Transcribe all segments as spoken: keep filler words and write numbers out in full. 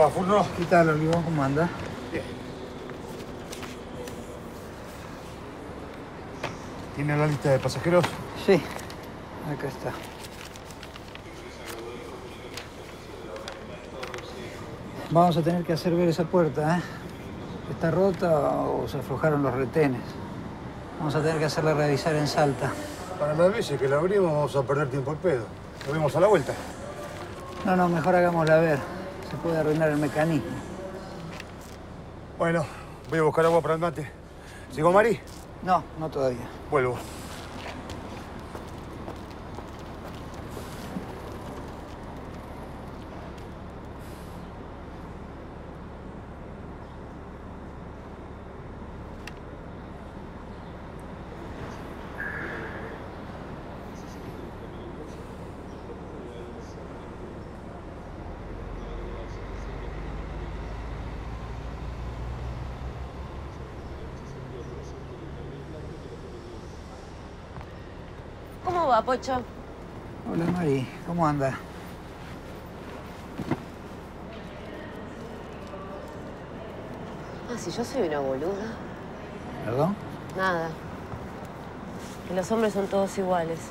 Hola, Furno. ¿Qué tal, Olivo? ¿Cómo anda? Bien. ¿Tiene la lista de pasajeros? Sí, acá está. Vamos a tener que hacer ver esa puerta, ¿eh? ¿Está rota o se aflojaron los retenes? Vamos a tener que hacerla revisar en Salta. Para las veces que la abrimos vamos a perder tiempo al pedo. Nos vemos a la vuelta. No, no, mejor hagámosla ver. Se puede arruinar el mecanismo. Bueno, voy a buscar agua para el mate. ¿Sigo, Mari? No, no todavía. Vuelvo. ¿Cómo va, Pocho? Hola, Mari. ¿Cómo anda? Ah, si yo soy una boluda. ¿Perdón? Nada. Que los hombres son todos iguales.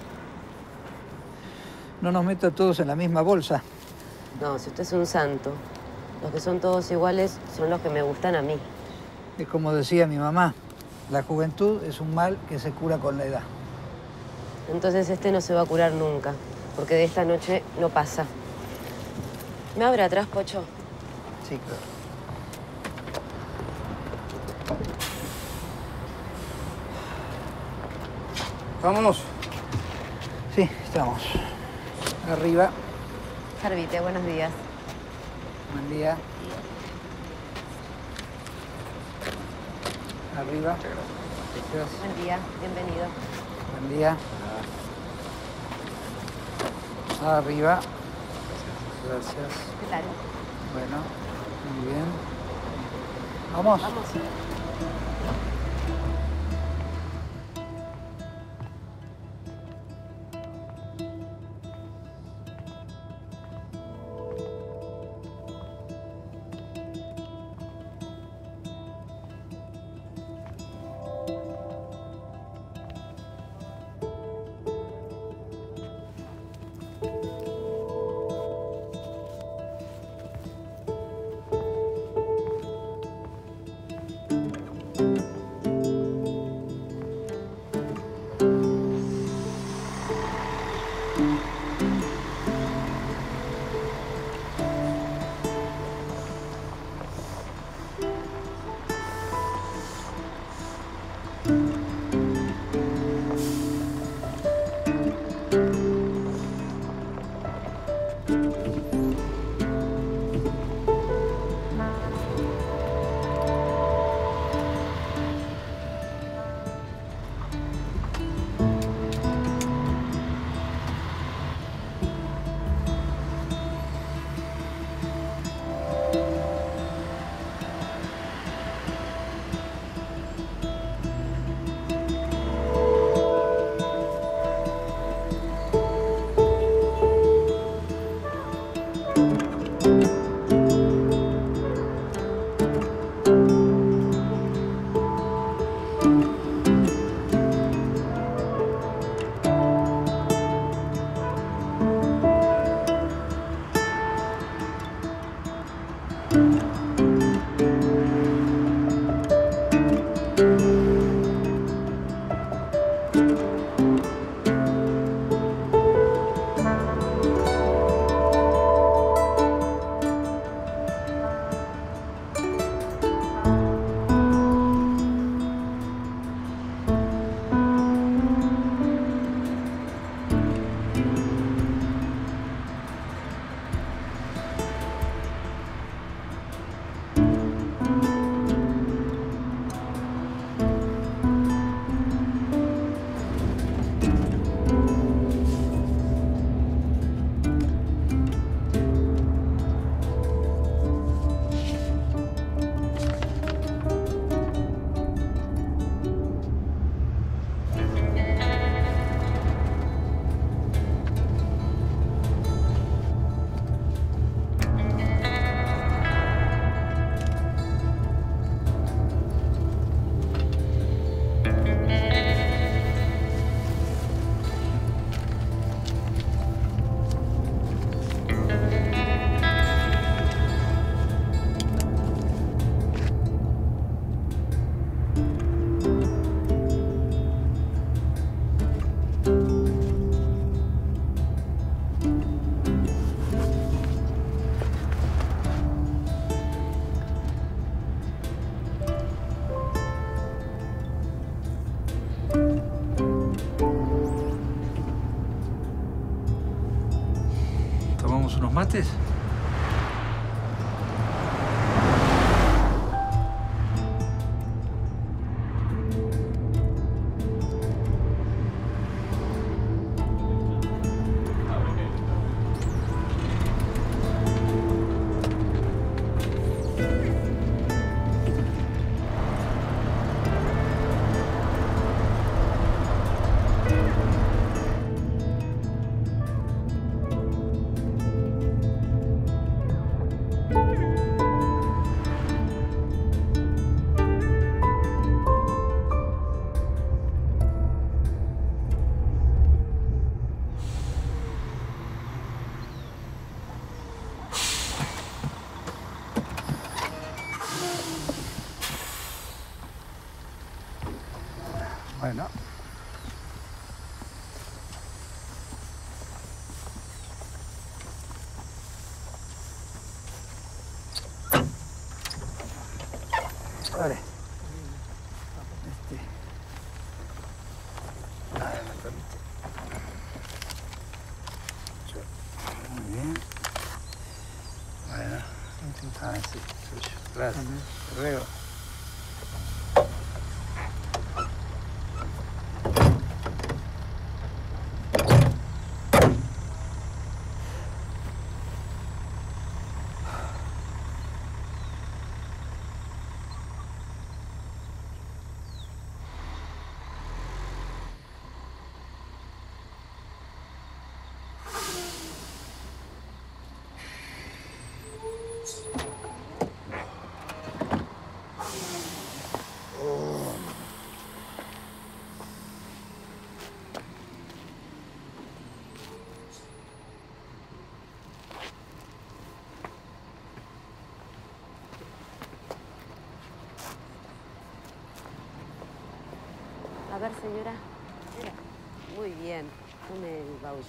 No nos meta a todos en la misma bolsa. No, si usted es un santo, los que son todos iguales son los que me gustan a mí. Es como decía mi mamá, la juventud es un mal que se cura con la edad. Entonces este no se va a curar nunca, porque de esta noche no pasa. ¿Me abre atrás, Pocho? Sí, claro. ¿Vámonos? Sí, estamos. Arriba. Jarvite, buenos días. Buen día. Arriba. Gracias. Buen día, bienvenido. Buen día. Arriba. Gracias. ¿Qué tal? Bueno, muy bien. Vamos. Vamos. mates? Bueno. Vale. Este. A ver, me permite. Muy bien. Bueno. Ah, sí, suyo. Gracias. Hasta luego. A ver, señora. Mira. Muy bien. Tome el baúl.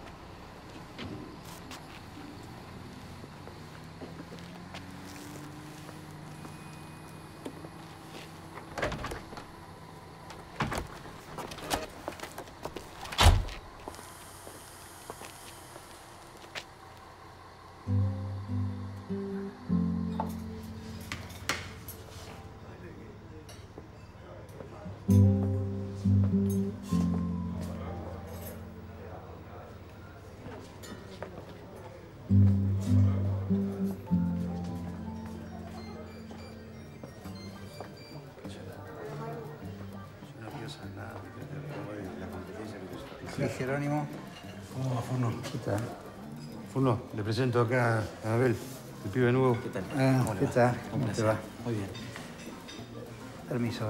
Sí, Jerónimo. ¿Cómo va, Furno? ¿Qué tal? Furno, le presento acá a Abel, el pibe nuevo. ¿Qué tal? Ah, ¿Cómo le ¿qué va? tal? Un ¿Cómo te placer. va? Muy bien. Permiso.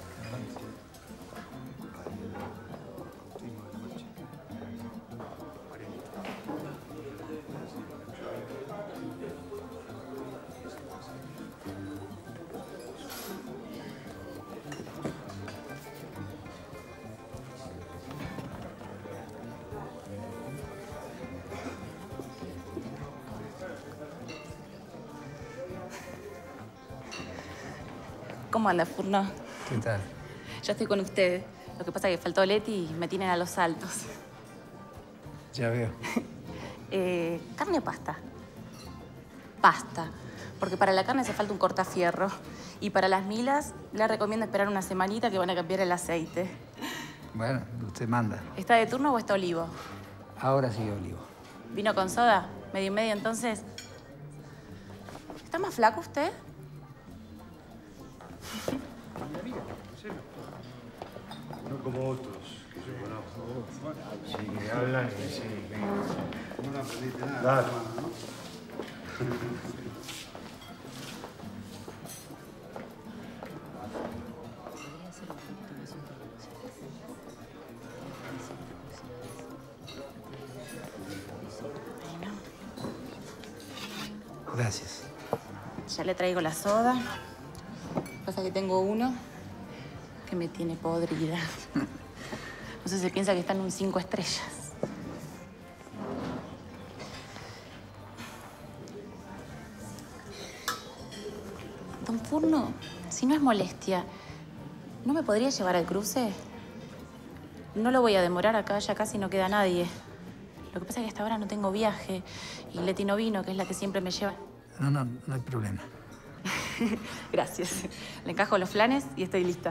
¿Cómo anda, Furno? ¿Qué tal? Yo estoy con ustedes. Lo que pasa es que faltó Leti y me tienen a los saltos. Ya veo. Eh, ¿Carne o pasta? Pasta. Porque para la carne hace falta un cortafierro. Y para las milas, le recomiendo esperar una semanita que van a cambiar el aceite. Bueno, usted manda. ¿Está de turno o está olivo? Ahora sí, Olivo. ¿Vino con soda? ¿Medio y medio, entonces? ¿Está más flaco usted? No como otros que yo conozco. Sí, que hablan y sí, que... No, no aprendiste nada, claro. Hermano, ¿no? Gracias. Ya le traigo la soda. Pasa que tengo uno que me tiene podrida. No sé si piensa que está en un cinco estrellas. Don Furno, si no es molestia, ¿no me podría llevar al cruce? No lo voy a demorar acá, ya casi no queda nadie. Lo que pasa es que hasta ahora no tengo viaje y Leti no vino, que es la que siempre me lleva. No, no, no hay problema. Gracias. Le encajo los flanes y estoy lista.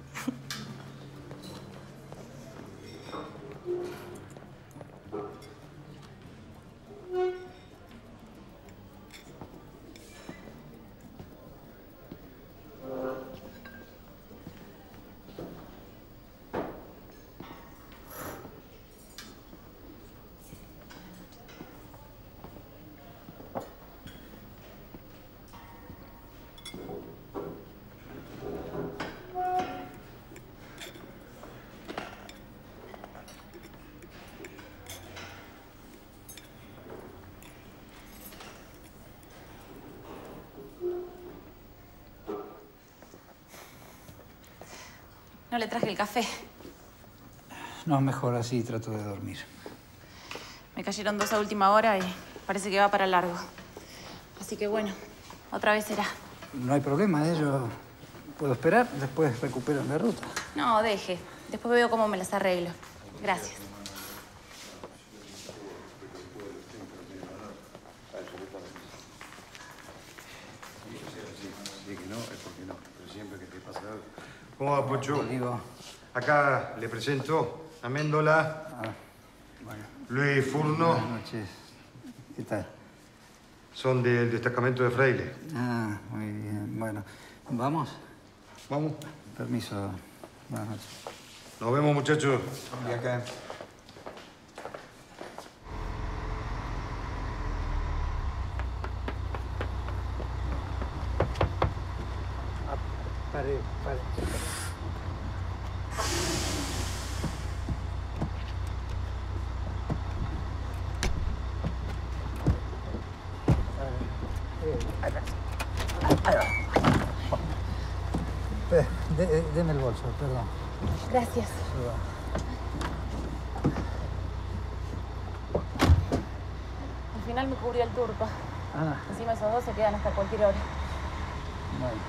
No le traje el café. No, mejor así trato de dormir. Me cayeron dos a última hora y parece que va para largo. Así que bueno, otra vez será. No hay problema, ¿eh? Yo puedo esperar, después recupero la ruta. No, deje. Después veo cómo me las arreglo. Gracias. Sí, que no, es porque no. Pero siempre que te pasa algo. ¿Cómo va, Pocho? Digo, Acá le presento a Méndola, ah, bueno, Luis Furno. buenas noches. ¿Qué tal? Son del destacamento de Fraile. Ah, muy bien. Bueno, ¿vamos? Vamos. Permiso. Buenas noches. Nos vemos, muchachos. Y acá. Ah, pare, pare. Eh, de- de- Deme el bolso, perdón. Gracias. Al final me cubrió el turco. Ah, Encima esos dos se quedan hasta cualquier hora. bueno.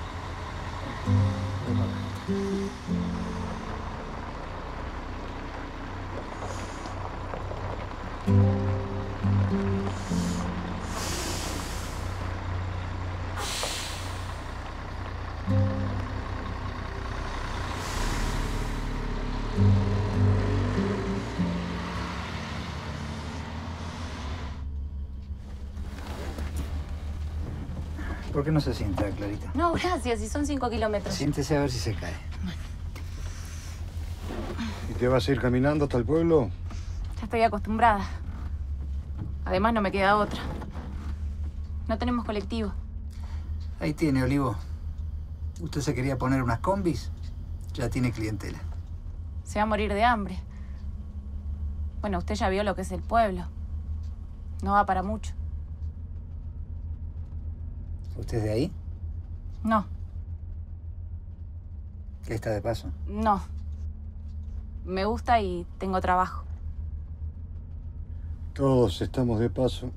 ¿Por qué no se sienta, Clarita? No, gracias. Si son cinco kilómetros. Siéntese a ver si se cae. ¿Y te vas a ir caminando hasta el pueblo? Ya estoy acostumbrada. Además, no me queda otra. No tenemos colectivo. Ahí tiene, Olivo. ¿Usted se quería poner unas combis? Ya tiene clientela. Se va a morir de hambre. Bueno, usted ya vio lo que es el pueblo. No va para mucho. ¿Usted es de ahí? No, ¿Qué está de paso? no. Me gusta y tengo trabajo. Todos estamos de paso.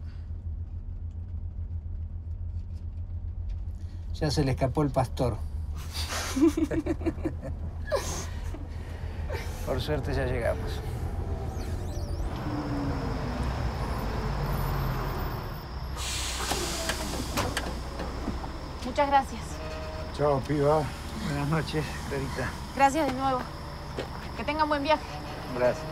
Ya se le escapó el pastor. Por suerte ya llegamos. Muchas gracias. Chao, piba. Buenas noches, Clarita. Gracias de nuevo. Que tengan buen viaje. Gracias.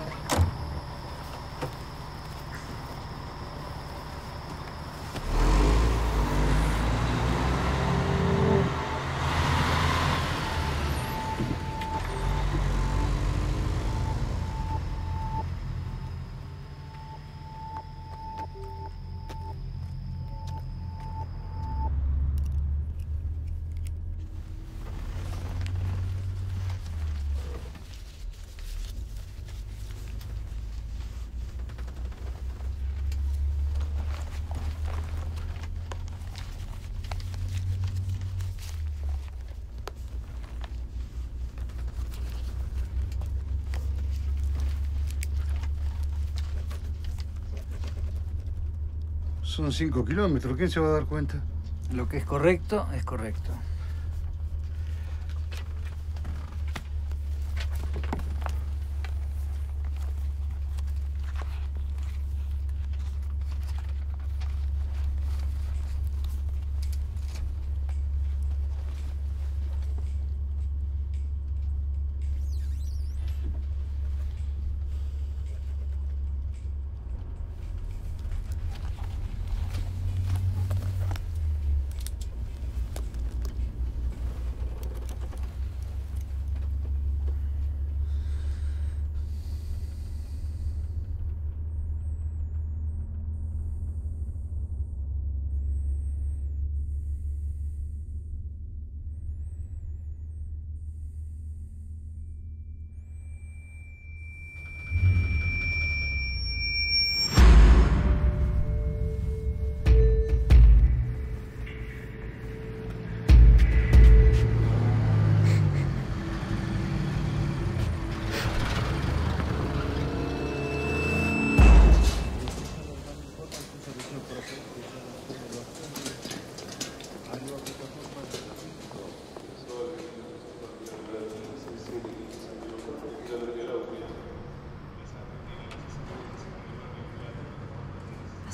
Son cinco kilómetros. ¿Quién se va a dar cuenta? Lo que es correcto, es correcto.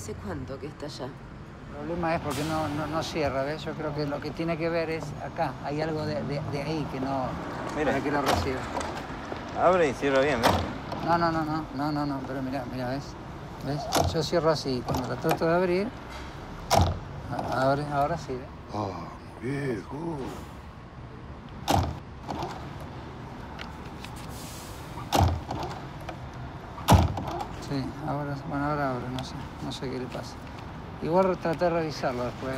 ¿Hace cuánto que está allá? El problema es porque no, no, no cierra, ¿ves? Yo creo que lo que tiene que ver es acá. Hay algo de, de, de ahí que no... Mira. Para que lo reciba. Abre y cierra bien, ¿ves? No, no, no, no, no, no, no, pero mira, mira, ¿ves? ¿Ves? Yo cierro así. Cuando la trato de abrir, abre, ahora sí, ¿ves? Ah, viejo. Sí, ahora, bueno, ahora abre, no sé, no sé qué le pasa. Igual traté de revisarlo después.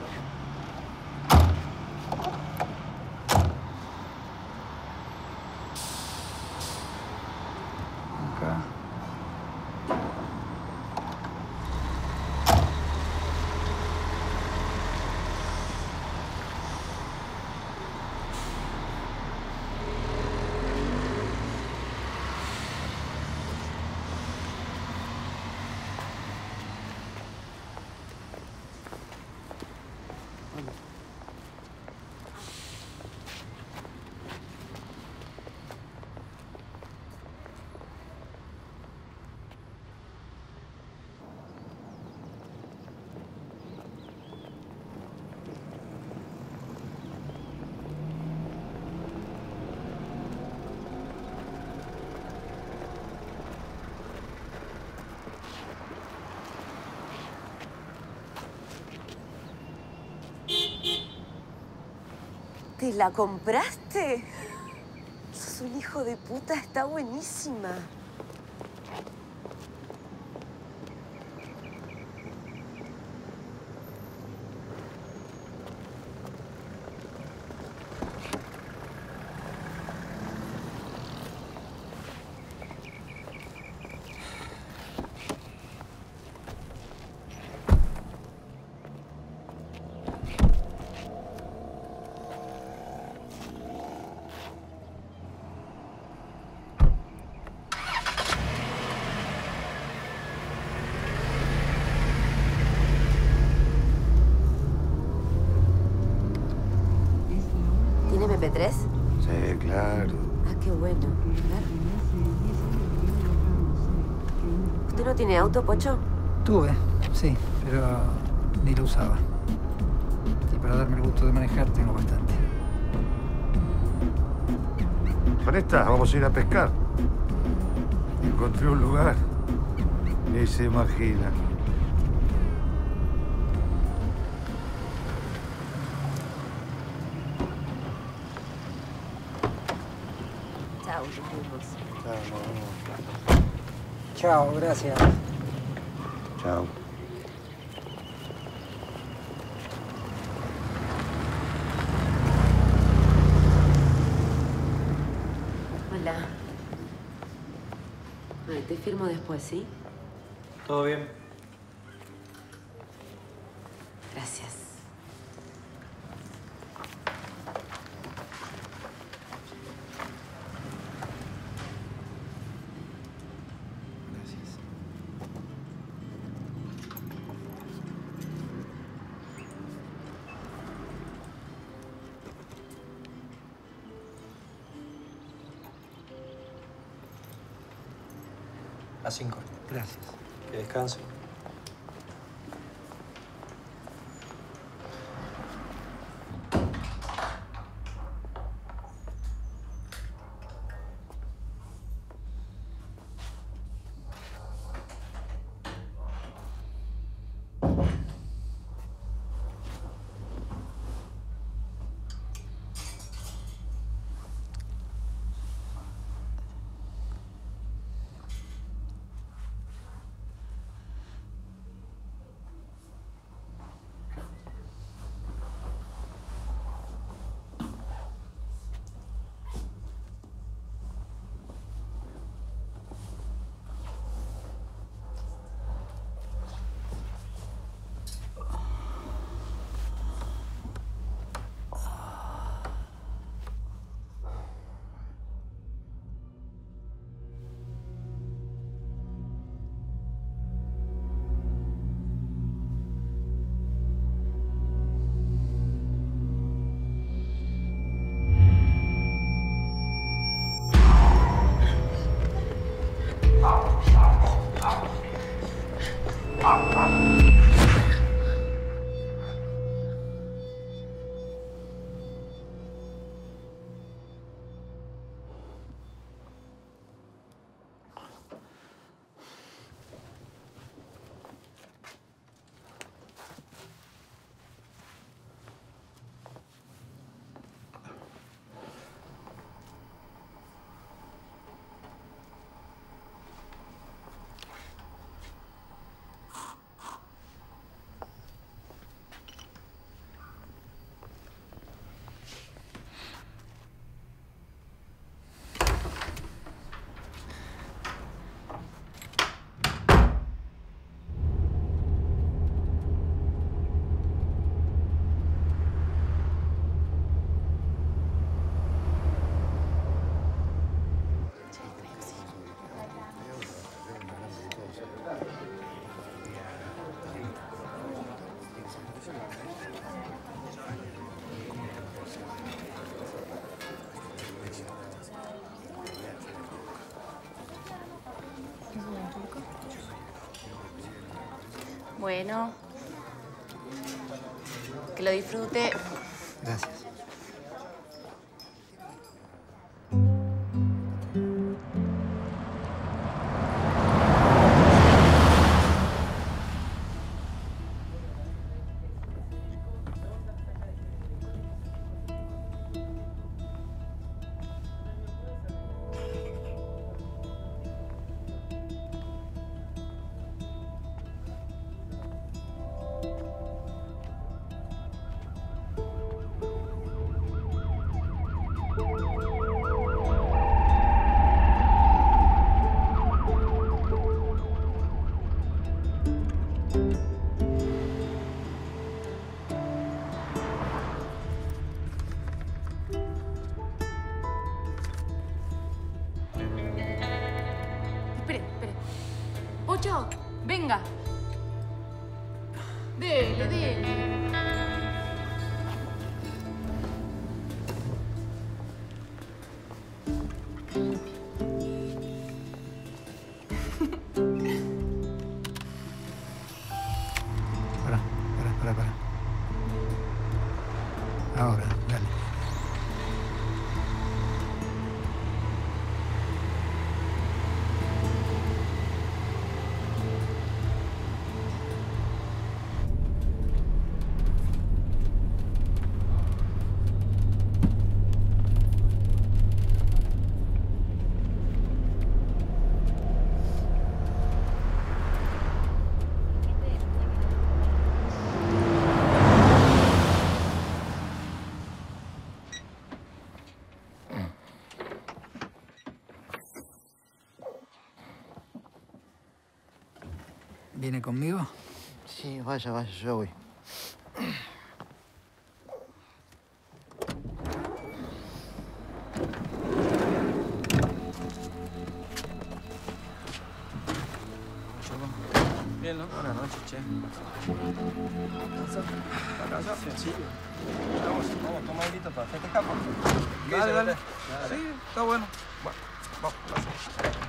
Acá. ¿Te la compraste? Sos un hijo de puta, está buenísima. ¿Tiene eme pe tres? Sí, claro. Ah, qué bueno. A ver. ¿Usted no tiene auto, Pocho? Tuve, sí, pero ni lo usaba. Y para darme el gusto de manejar tengo bastante. Presta, vamos a ir a pescar. Encontré un lugar. Ni se imagina. Chao, nos vemos. Chao, gracias. Chao. Hola. Ay, te firmo después, ¿sí? ¿Todo bien? Gracias. Gracias. A cinco. Gracias. Que descanse. Bueno. Que lo disfrute. Gracias. Espere, espere. Pocho, venga. Dele, dele. Pará, pará, pará, pará. Ahora, dale. ¿Viene conmigo? Sí, vaya, vaya, yo voy. Bien, ¿no? Buenas noches, che. ¿Para casa? Sí. Vamos, vamos, toma algo para festejar. Dale, dale. Sí, está bueno. Bueno, vamos, gracias.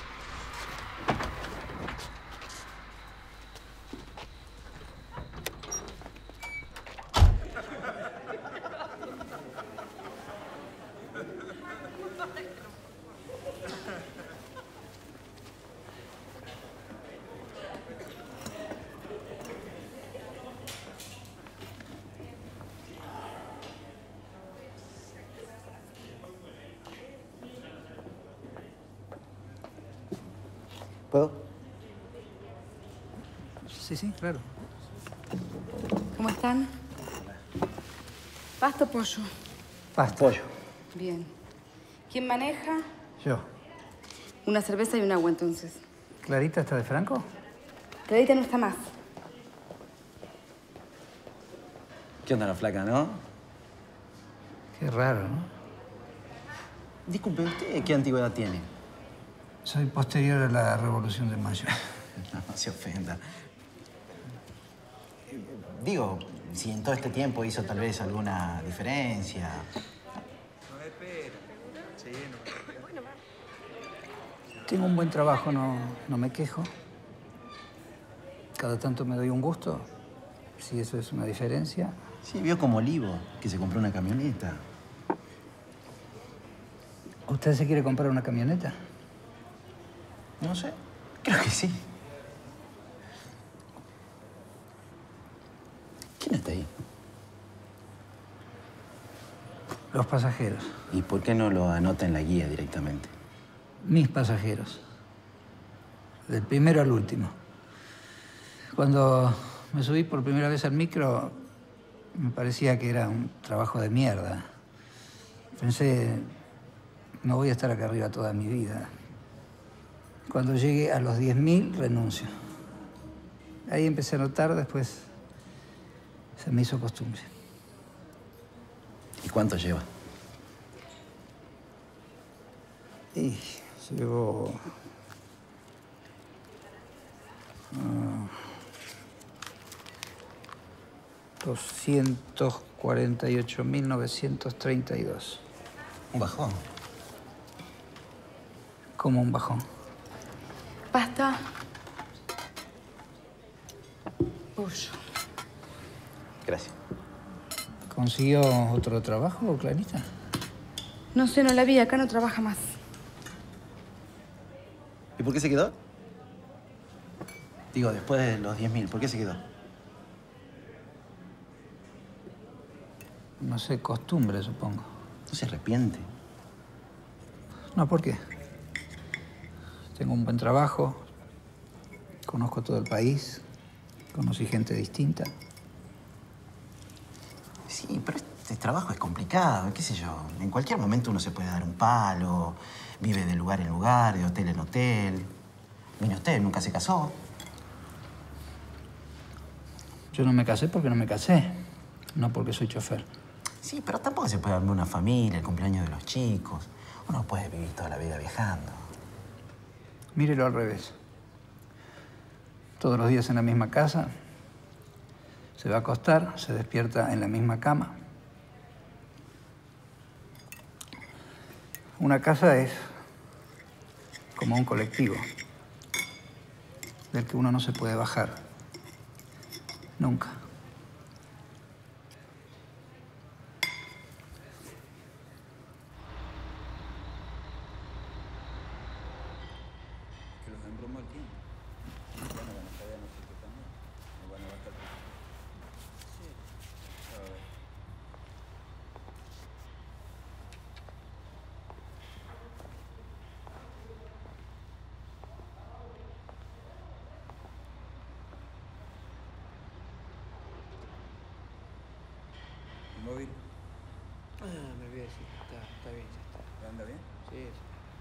¿Puedo? Sí, sí, claro. ¿Cómo están? ¿Pasta o pollo? Pasta. Pollo. Bien. ¿Quién maneja? Yo. Una cerveza y un agua, entonces. ¿Clarita está de Franco? Clarita no está más. ¿Qué onda la flaca, no? Qué raro, ¿no? Disculpe, ¿usted qué antigüedad tiene? Soy posterior a la Revolución de Mayo. No, no se ofenda. Digo, si en todo este tiempo hizo tal vez alguna diferencia. No espera. Sí, no. Tengo un buen trabajo, no, no me quejo. Cada tanto me doy un gusto, si eso es una diferencia. Sí, vio como Olivo, que se compró una camioneta. ¿Usted se quiere comprar una camioneta? No sé, creo que sí. ¿Quién está ahí? Los pasajeros. ¿Y por qué no lo anota en la guía directamente? Mis pasajeros. Del primero al último. Cuando me subí por primera vez al micro, me parecía que era un trabajo de mierda. Pensé, no voy a estar acá arriba toda mi vida. Cuando llegué a los diez mil, renuncio. Ahí empecé a notar, después se me hizo costumbre. ¿Y cuánto lleva? Y llevo... Uh, doscientos cuarenta y ocho mil novecientos treinta y dos. Un bajón. Como un bajón. Pasta. tuyo. Gracias. ¿Consiguió otro trabajo, Clarita? No sé, no la vi. Acá no trabaja más. ¿Y por qué se quedó? Digo, después de los diez mil, ¿por qué se quedó? No sé, costumbre, supongo. ¿No se arrepiente? No, ¿por qué? Tengo un buen trabajo, conozco todo el país, conocí gente distinta. Sí, pero este trabajo es complicado, qué sé yo. En cualquier momento uno se puede dar un palo, vive de lugar en lugar, de hotel en hotel. Mire usted, nunca se casó. Yo no me casé porque no me casé, no porque soy chofer. Sí, pero tampoco se puede armar una familia, el cumpleaños de los chicos. Uno puede vivir toda la vida viajando. Mírelo al revés. Todos los días en la misma casa, se va a acostar, se despierta en la misma cama. Una casa es como un colectivo del que uno no se puede bajar. Nunca. Que los embromó el tiempo. Bueno, van a estar a nosotros también. Nos van a bajar. Sí. A ver. ¿El móvil? Ah, me olvidé, sí. Está, está bien, ya está. ¿Anda bien? Sí, sí.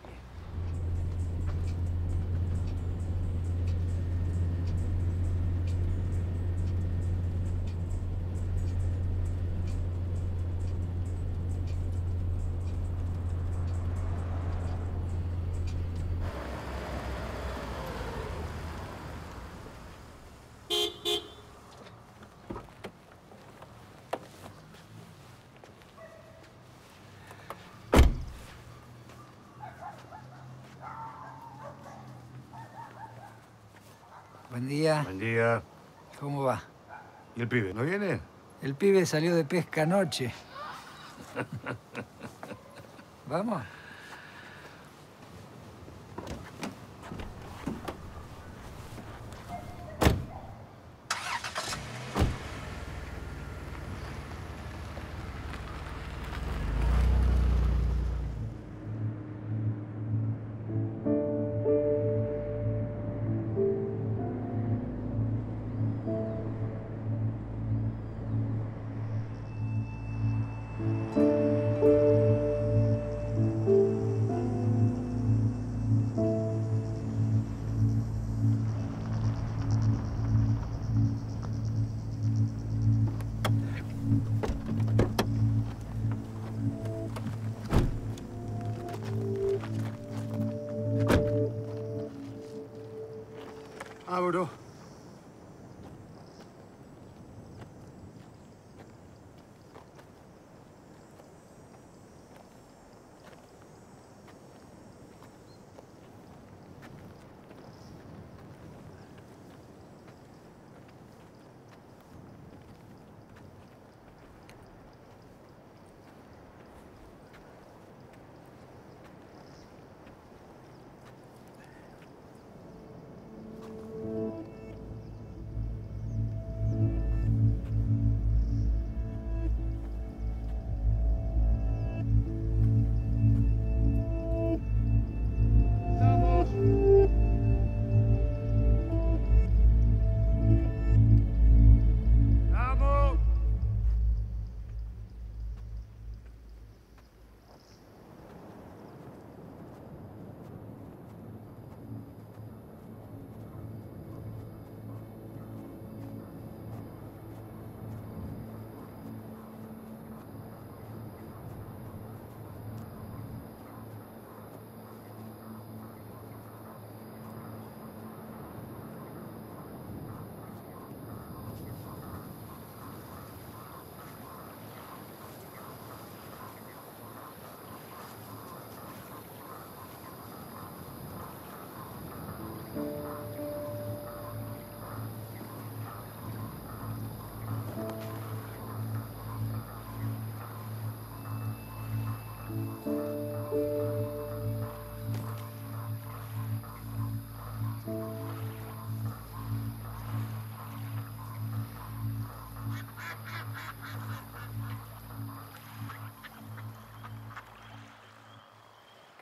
Buen día. Buen día. ¿Cómo va? ¿Y el pibe no viene? El pibe salió de pesca anoche. ¿Vamos? Abro.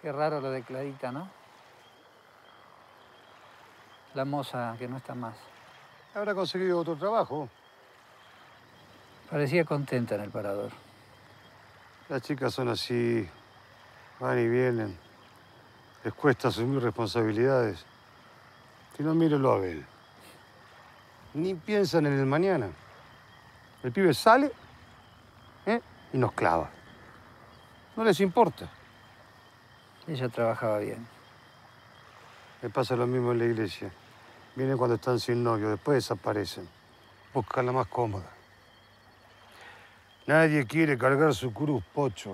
Qué raro lo de Clarita, ¿no? La moza que no está más. Habrá conseguido otro trabajo. Parecía contenta en el parador. Las chicas son así, van y vienen. Les cuesta asumir responsabilidades. Si no, mírelo a Abel. Ni piensan en el mañana. El pibe sale, ¿eh? y nos clava. No les importa. Ella trabajaba bien. Me pasa lo mismo en la iglesia. Vienen cuando están sin novio, después desaparecen. Buscan la más cómoda. Nadie quiere cargar su cruz, Pocho.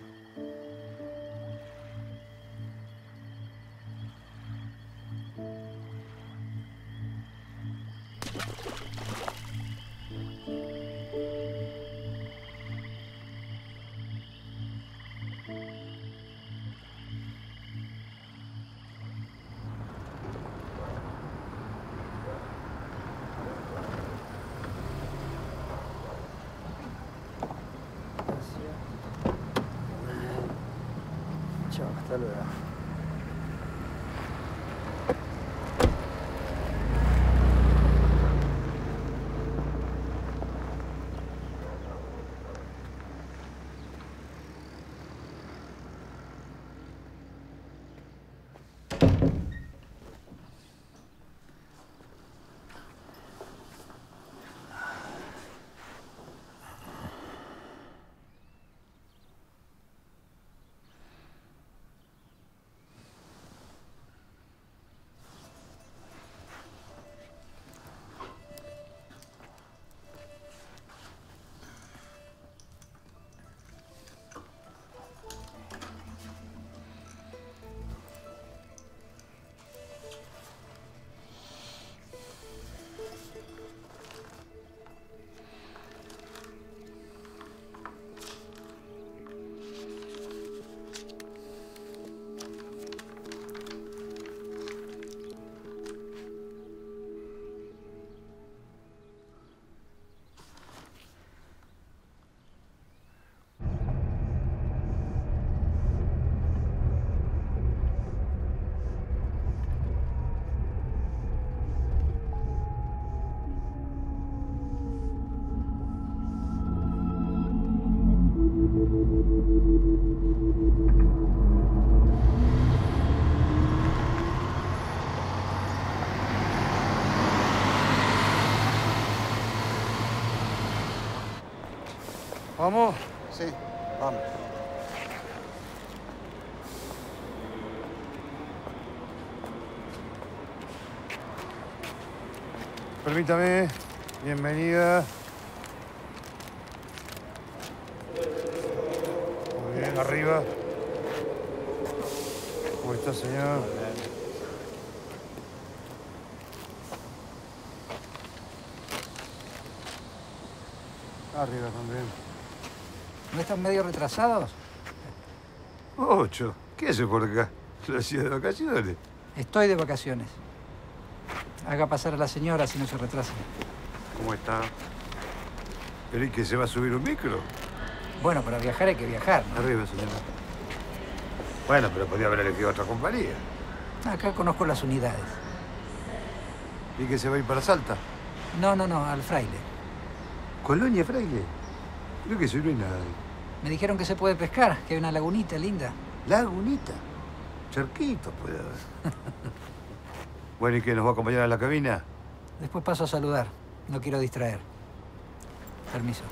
Chao, hasta luego. ¿Vamos? Sí, vamos. Permítame. Bienvenida. Muy bien, arriba. ¿Cómo está, señor? Arriba también. ¿No están medio retrasados? Ocho. ¿Qué hace por acá? ¿Lo hacía de vacaciones? Estoy de vacaciones. Haga pasar a la señora si no se retrasa. ¿Cómo está? ¿Pero y que se va a subir un micro? Bueno, para viajar hay que viajar, ¿no? Arriba, señora. Bueno, pero podía haber elegido otra compañía. Acá conozco las unidades. ¿Y que se va a ir para Salta? No, no, no, al Fraile. ¿Colonia Fraile? Creo que eso no hay nada ahí. Me dijeron que se puede pescar, que hay una lagunita linda. Lagunita. Charquitos puede haber. Bueno, ¿y qué? ¿Nos va a acompañar a la cabina? Después paso a saludar. No quiero distraer. Permiso.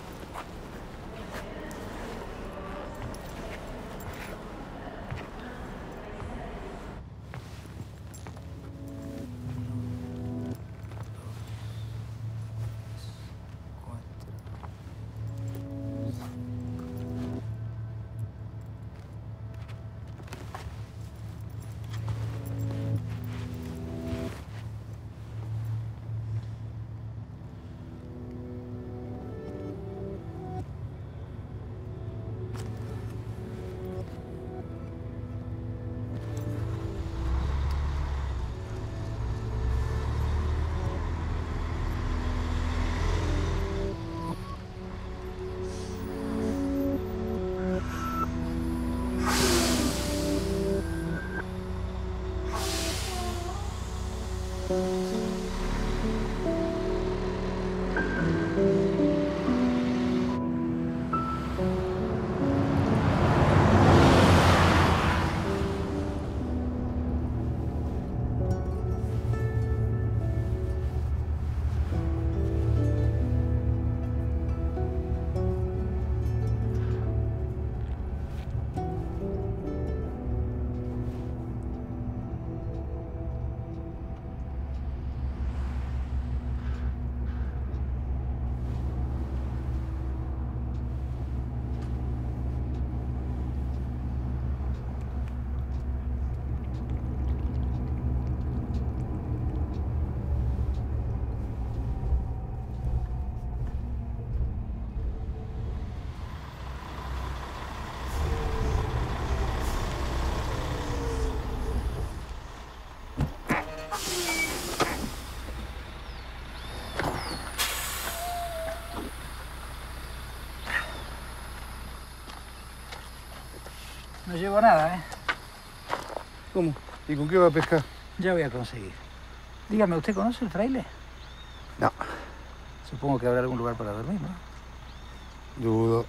llevo nada, ¿eh? ¿Cómo? ¿Y con qué va a pescar? Ya voy a conseguir. Dígame, ¿usted conoce el fraile? No. Supongo que habrá algún lugar para dormir, ¿no? Dudo.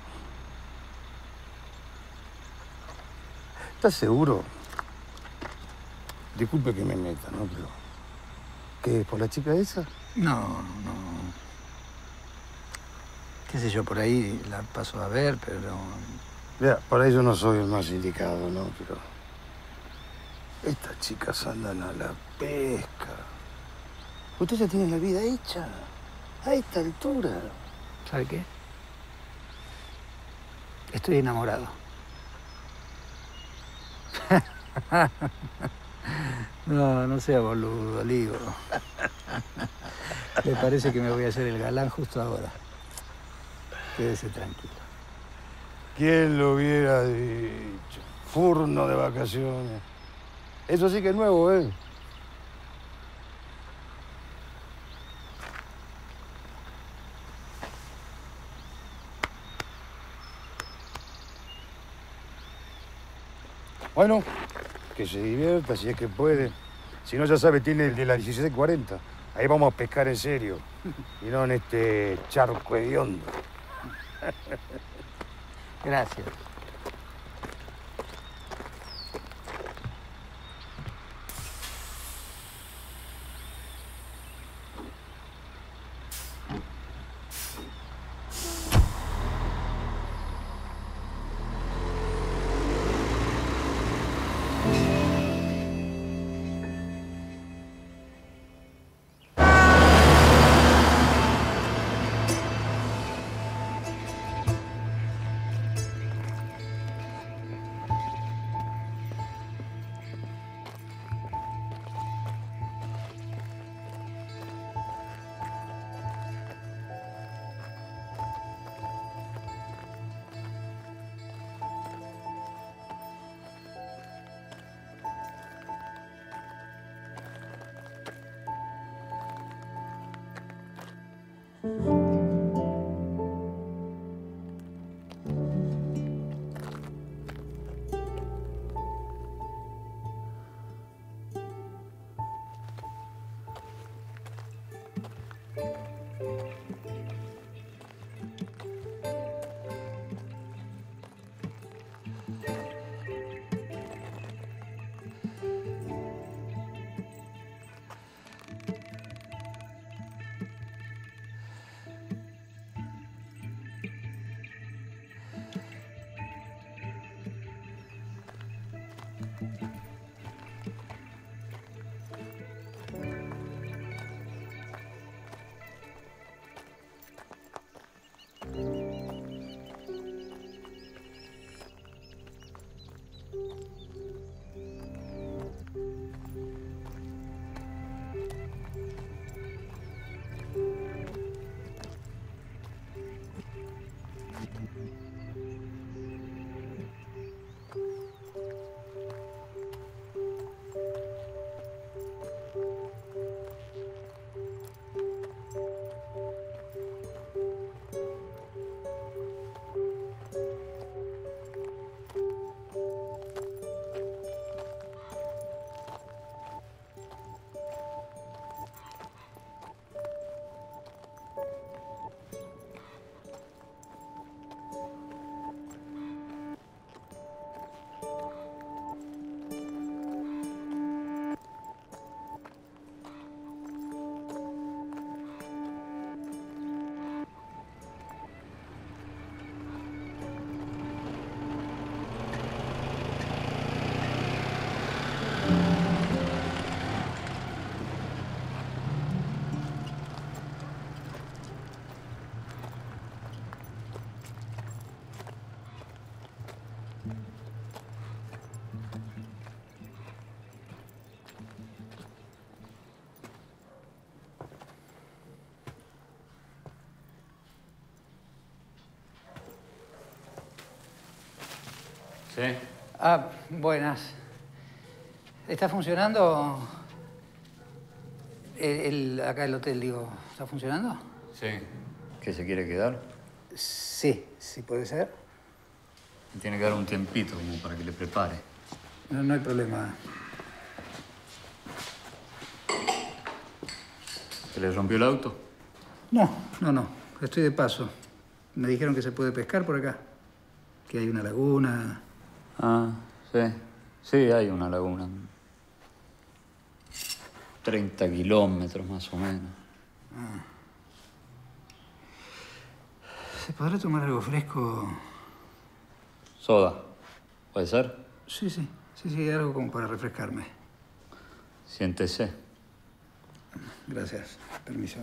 ¿Estás seguro? Disculpe que me meta, ¿no? Pero... ¿Qué? ¿Por la chica esa? No, no. Qué sé yo, por ahí la paso a ver, pero... Mira, por ahí yo no soy el más indicado, ¿no? Pero... Estas chicas andan a la pesca. Usted ya tiene la vida hecha. A esta altura. ¿Sabe qué? Estoy enamorado. No, no sea boludo, Ligo. Me parece que me voy a hacer el galán justo ahora. Quédese tranquilo. ¿Quién lo hubiera dicho? Furno de vacaciones. Eso sí que es nuevo, ¿eh? Bueno, que se divierta si es que puede. Si no, ya sabe, tiene el de la dieciséis cuarenta. Ahí vamos a pescar en serio. Y no en este charco hediondo. Gracias. Sí. Ah, buenas. ¿Está funcionando el, el- acá el hotel, digo? ¿Está funcionando? Sí. ¿Qué se quiere quedar? Sí, sí puede ser. Me tiene que dar un tiempito como para que le prepare. No, no hay problema. ¿Se le rompió el auto? No, no, no. Estoy de paso. Me dijeron que se puede pescar por acá. Que hay una laguna. Ah, sí. Sí, hay una laguna. treinta kilómetros más o menos. Ah. ¿Se podrá tomar algo fresco? ¿Soda? ¿Puede ser? Sí, sí. Sí, sí, algo como para refrescarme. Siéntese. Gracias. Permiso.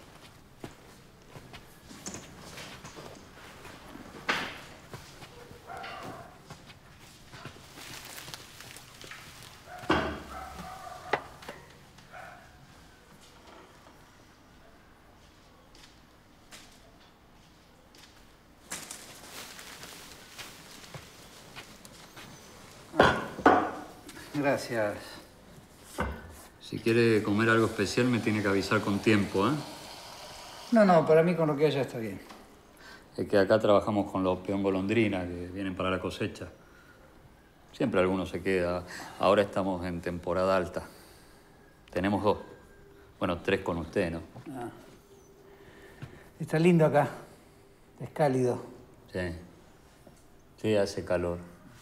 Gracias. Si quiere comer algo especial, me tiene que avisar con tiempo, ¿eh? No, no, para mí con lo que haya está bien. Es que acá trabajamos con los peón golondrina que vienen para la cosecha. Siempre alguno se queda. Ahora estamos en temporada alta. Tenemos dos. Bueno, tres con usted, ¿no? Ah. Está lindo acá. Es cálido. Sí. Sí, hace calor.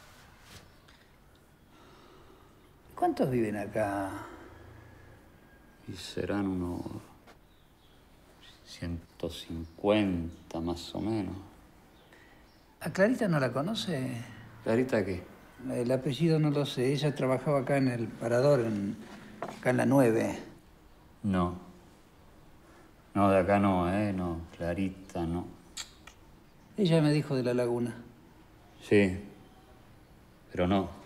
¿Cuántos viven acá? Y serán unos ciento cincuenta más o menos. ¿A Clarita no la conoce? ¿Clarita qué? El apellido no lo sé. Ella trabajaba acá en el Parador, en, acá en la nueve. No. No, de acá no, ¿eh? No, Clarita no. Ella me dijo de la laguna. Sí, pero no.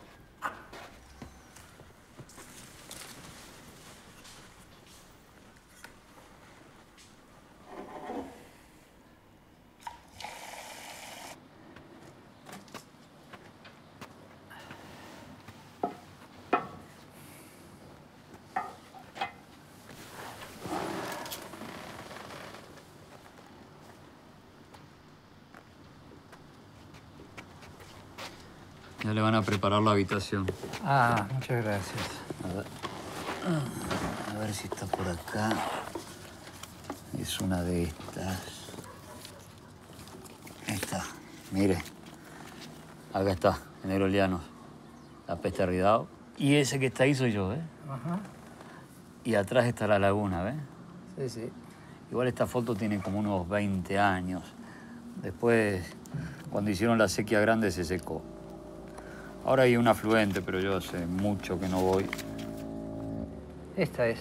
Ya le van a preparar la habitación. Ah, muchas gracias. A ver, a ver si está por acá. Es una de estas. Ahí está. Mire. Acá está, en Negros Llanos. La peste Ridao. Y ese que está ahí soy yo, ¿eh? Ajá. Y atrás está la laguna, ¿ves? Sí, sí. Igual esta foto tiene como unos veinte años. Después, cuando hicieron la sequía grande, se secó. Ahora hay un afluente, pero yo hace mucho que no voy. Esta es.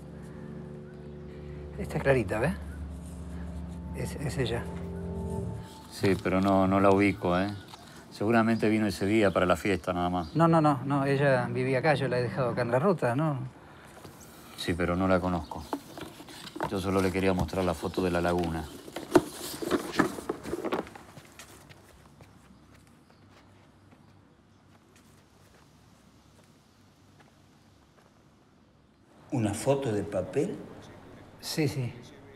Esta es Clarita, ¿ves? Es, es ella. Sí, pero no, no la ubico, ¿eh? Seguramente vino ese día para la fiesta, nada más. No, no, no, no. Ella vivía acá, yo la he dejado acá en la ruta, ¿no? Sí, pero no la conozco. Yo solo le quería mostrar la foto de la laguna. ¿Una foto de papel? Sí, sí.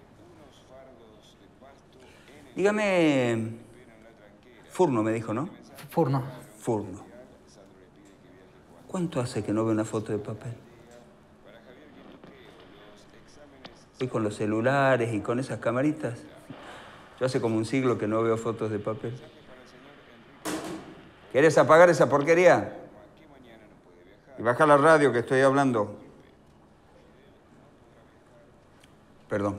Dígame... Furno me dijo, ¿no? Furno. Furno. ¿Cuánto hace que no veo una foto de papel? Hoy con los celulares y con esas camaritas. Yo hace como un siglo que no veo fotos de papel. ¿Querés apagar esa porquería? Y baja la radio que estoy hablando. Perdón.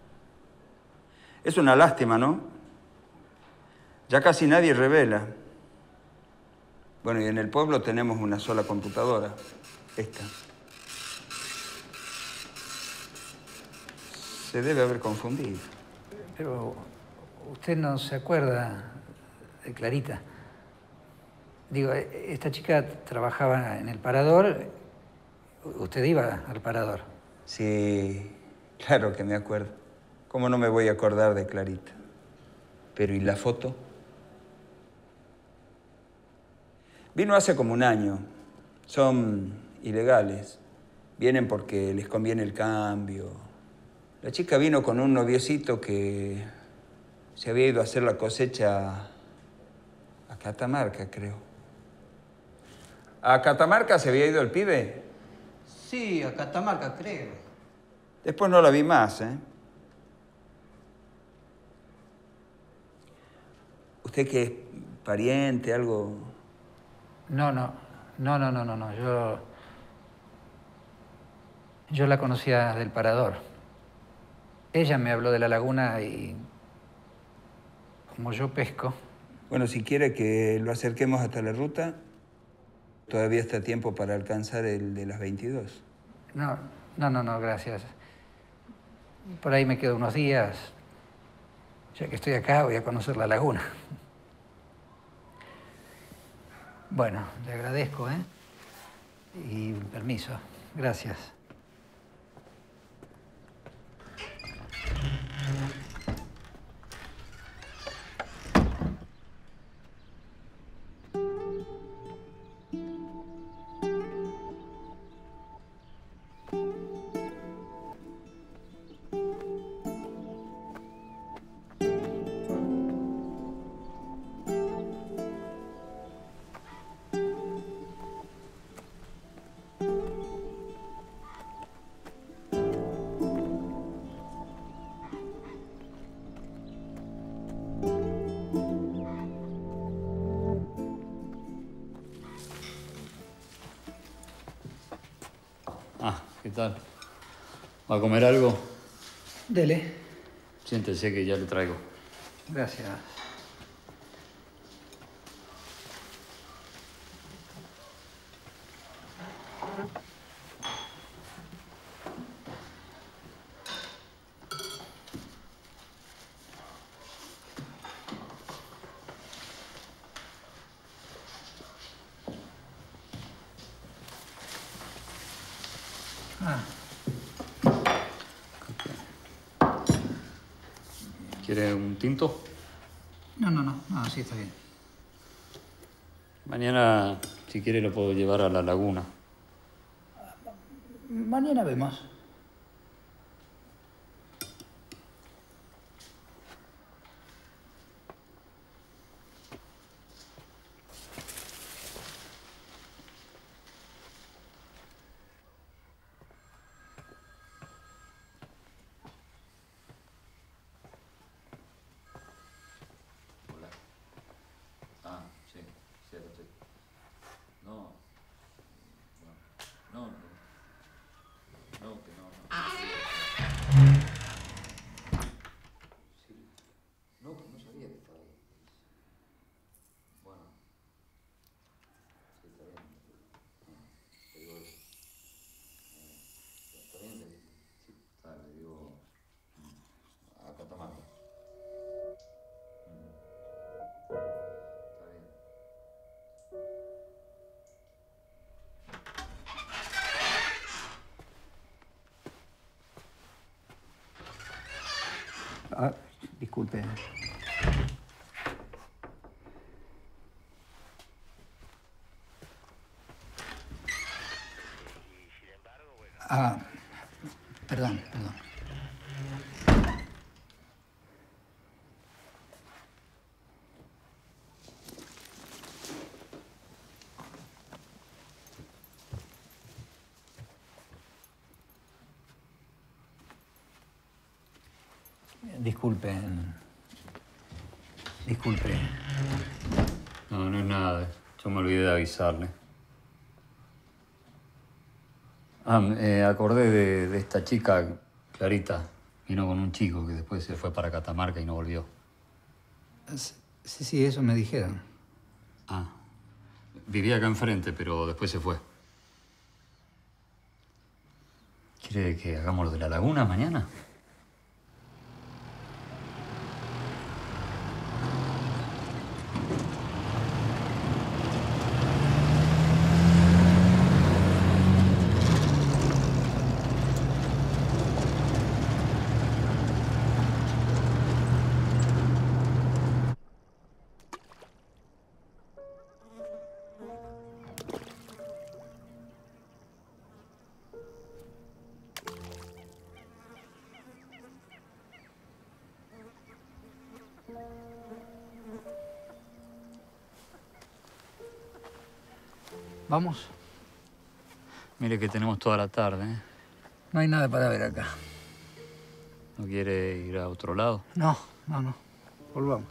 Es una lástima, ¿no? Ya casi nadie revela. Bueno, y en el pueblo tenemos una sola computadora. Esta. Se debe haber confundido. Pero usted no se acuerda de Clarita. Digo, esta chica trabajaba en el Parador. ¿Usted iba al Parador? Sí, claro que me acuerdo. ¿Cómo no me voy a acordar de Clarita? Pero ¿y la foto? Vino hace como un año. Son ilegales. Vienen porque les conviene el cambio. La chica vino con un noviecito que se había ido a hacer la cosecha A Catamarca, creo. ¿A Catamarca se había ido el pibe? Sí, a Catamarca, creo. Después no la vi más, ¿eh? ¿Usted qué es? ¿Pariente, algo? No, no, no, no, no, no, no. Yo... Yo la conocía del parador. Ella me habló de la laguna y... como yo pesco... Bueno, si quiere que lo acerquemos hasta la ruta, todavía está tiempo para alcanzar el de las veintidós. No, no, no, no, gracias. Por ahí me quedo unos días. Ya que estoy acá, voy a conocer la laguna. Bueno, le agradezco, ¿eh? Y permiso. Gracias. Ah, ¿qué tal? ¿Va a comer algo? Dele. Siéntese que ya le traigo. Gracias. Ah. ¿Quiere un tinto? No, no, no, no, sí está bien. Mañana, si quiere, lo puedo llevar a la laguna. Mañana vemos. Ah, sí, sí, lo estoy. No, no, no, no, no, que no, no. Sí, no, que no sabía que estaba ahí. Bueno, sí, está bien. Te digo eso. Está bien, le- sí, está, le digo a Catamarca. Está bien. Ah, disculpe. Ah, perdón, perdón. Disculpen. Disculpe. No, no es nada. Yo me olvidé de avisarle. Ah, me acordé de, de esta chica, Clarita. Vino con un chico que después se fue para Catamarca y no volvió. Sí, sí, eso me dijeron. Ah. Vivía acá enfrente, pero después se fue. ¿Quiere que hagamos lo de la laguna mañana? ¿Vamos? Mire que tenemos toda la tarde, ¿eh? No hay nada para ver acá. ¿No quiere ir a otro lado? No, no, no. Volvamos.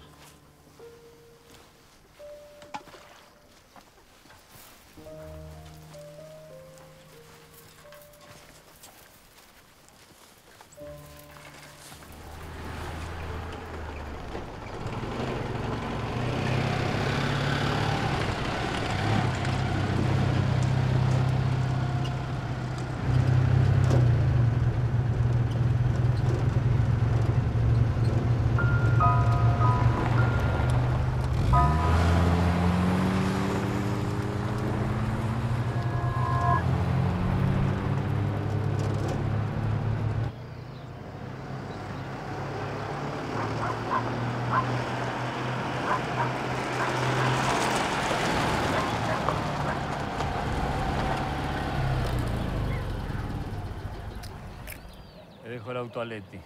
Le dejo el auto a Leti.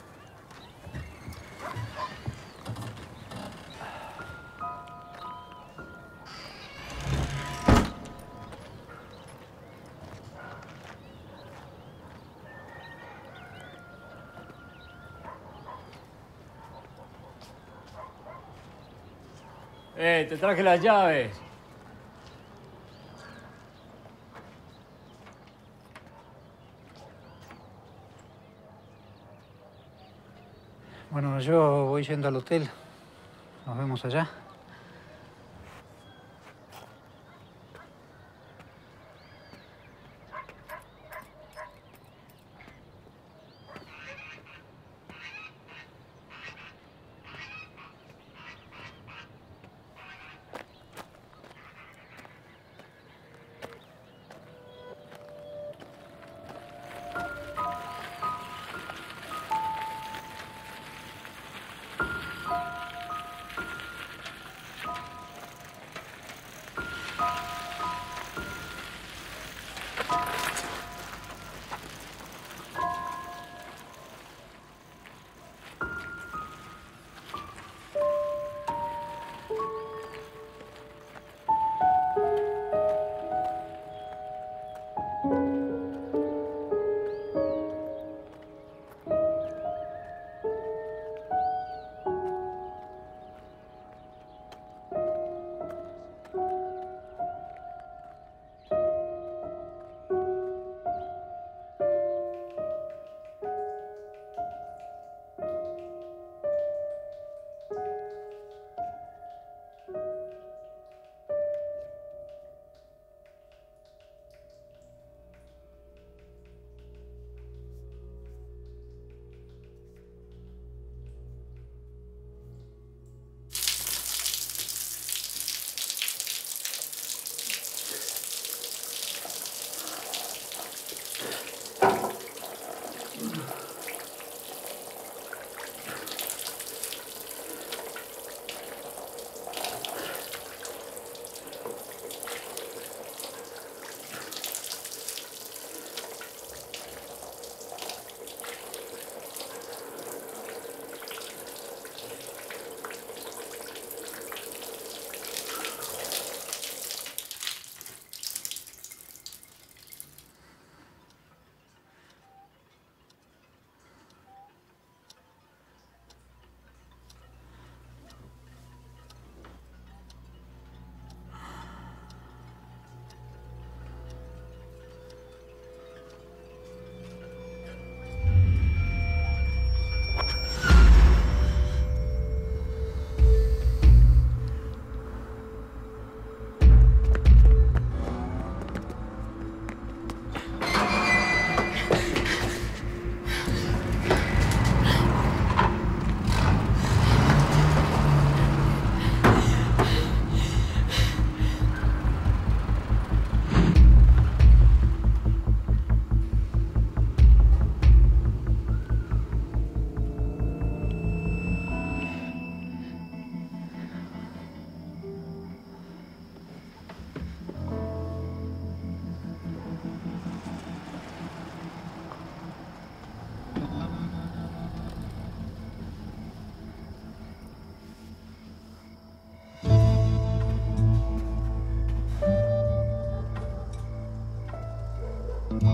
Eh, te traje las llaves. Bueno, yo voy yendo al hotel. Nos vemos allá.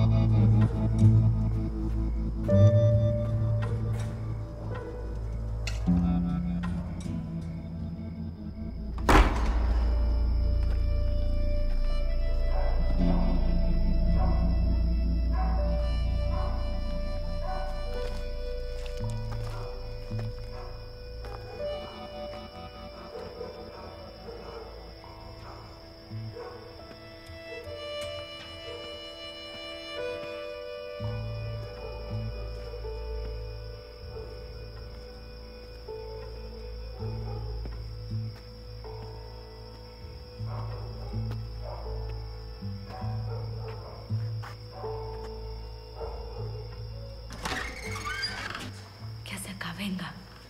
Venga.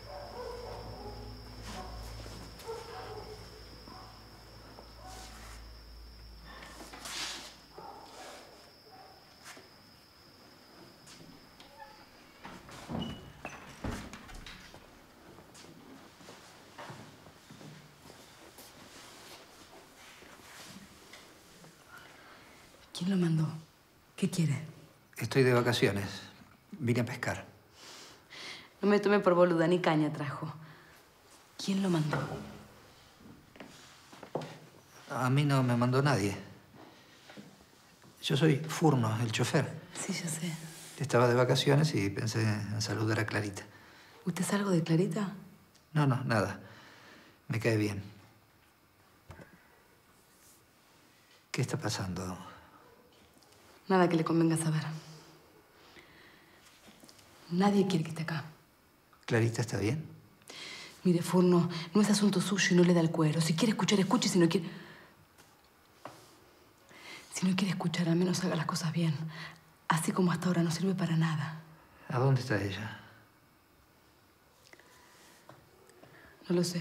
¿Quién lo mandó? ¿Qué quiere? Estoy de vacaciones. Vine a pescar. No me tome por boluda, ni caña trajo. ¿Quién lo mandó? A mí no me mandó nadie. Yo soy Furno, el chofer. Sí, yo sé. Estaba de vacaciones y pensé en saludar a Clarita. ¿Usted es algo de Clarita? No, no, nada. Me cae bien. ¿Qué está pasando? Nada que le convenga saber. Nadie quiere que esté acá. ¿Clarita está bien? Mire, Furno, no es asunto suyo y no le da el cuero. Si quiere escuchar, escuche. Si no quiere... Si no quiere escuchar, al menos haga las cosas bien. Así como hasta ahora no sirve para nada. ¿A dónde está ella? No lo sé.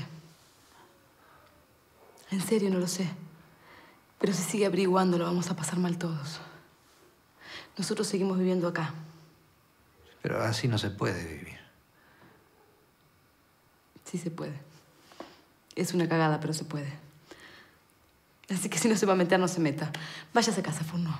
En serio, no lo sé. Pero si sigue averiguando, lo vamos a pasar mal todos. Nosotros seguimos viviendo acá. Pero así no se puede vivir. Sí se puede. Es una cagada, pero se puede. Así que si no se va a meter, no se meta. Váyase a casa, Furno.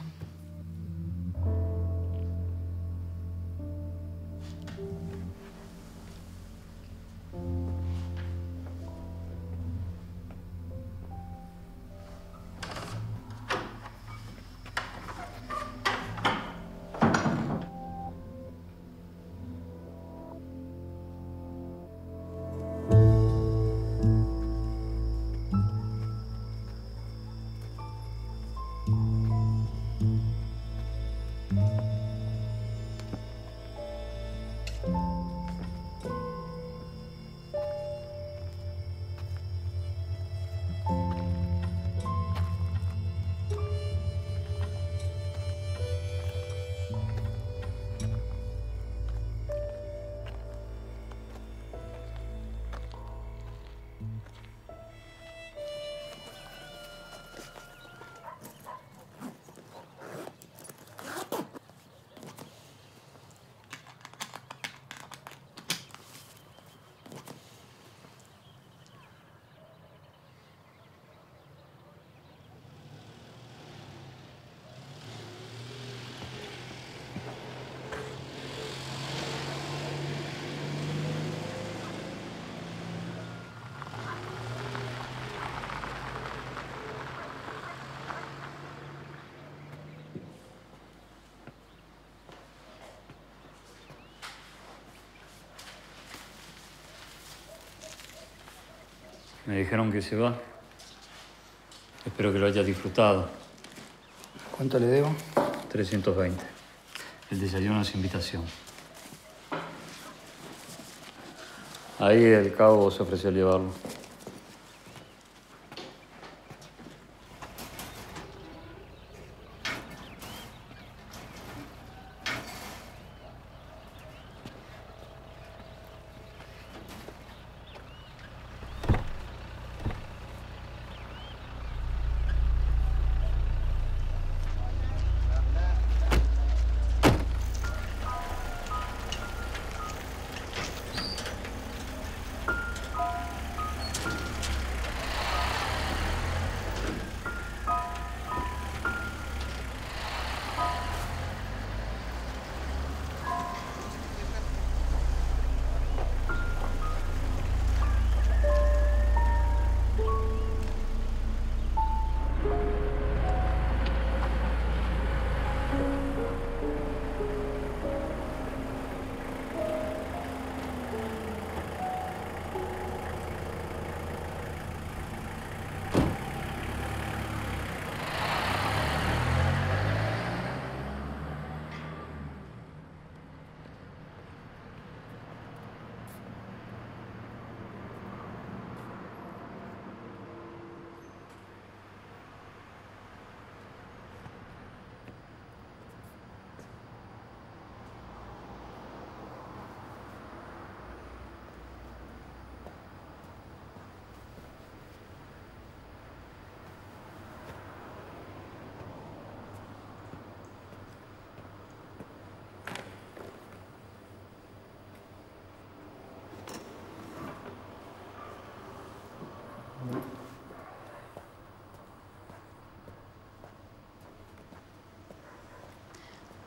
Me dijeron que se va. Espero que lo haya disfrutado. ¿Cuánto le debo? trescientos veinte. El desayuno es invitación. Ahí el cabo se ofreció a llevarlo.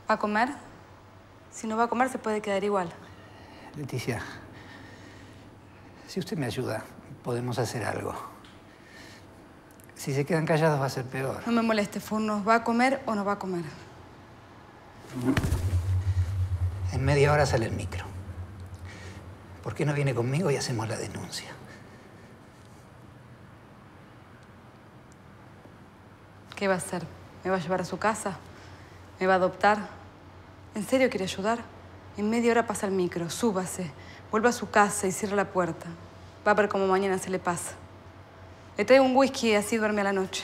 ¿Va a comer? Si no va a comer, se puede quedar igual. Leticia, si usted me ayuda, podemos hacer algo. Si se quedan callados va a ser peor. No me moleste, Furnos. ¿Va a comer o no va a comer? En media hora sale el micro. ¿Por qué no viene conmigo y hacemos la denuncia? ¿Qué va a hacer? ¿Me va a llevar a su casa? ¿Me va a adoptar? ¿En serio quiere ayudar? En media hora pasa el micro, súbase, vuelva a su casa y cierre la puerta. Va a ver cómo mañana se le pasa. Le traigo un whisky y así duerme a la noche.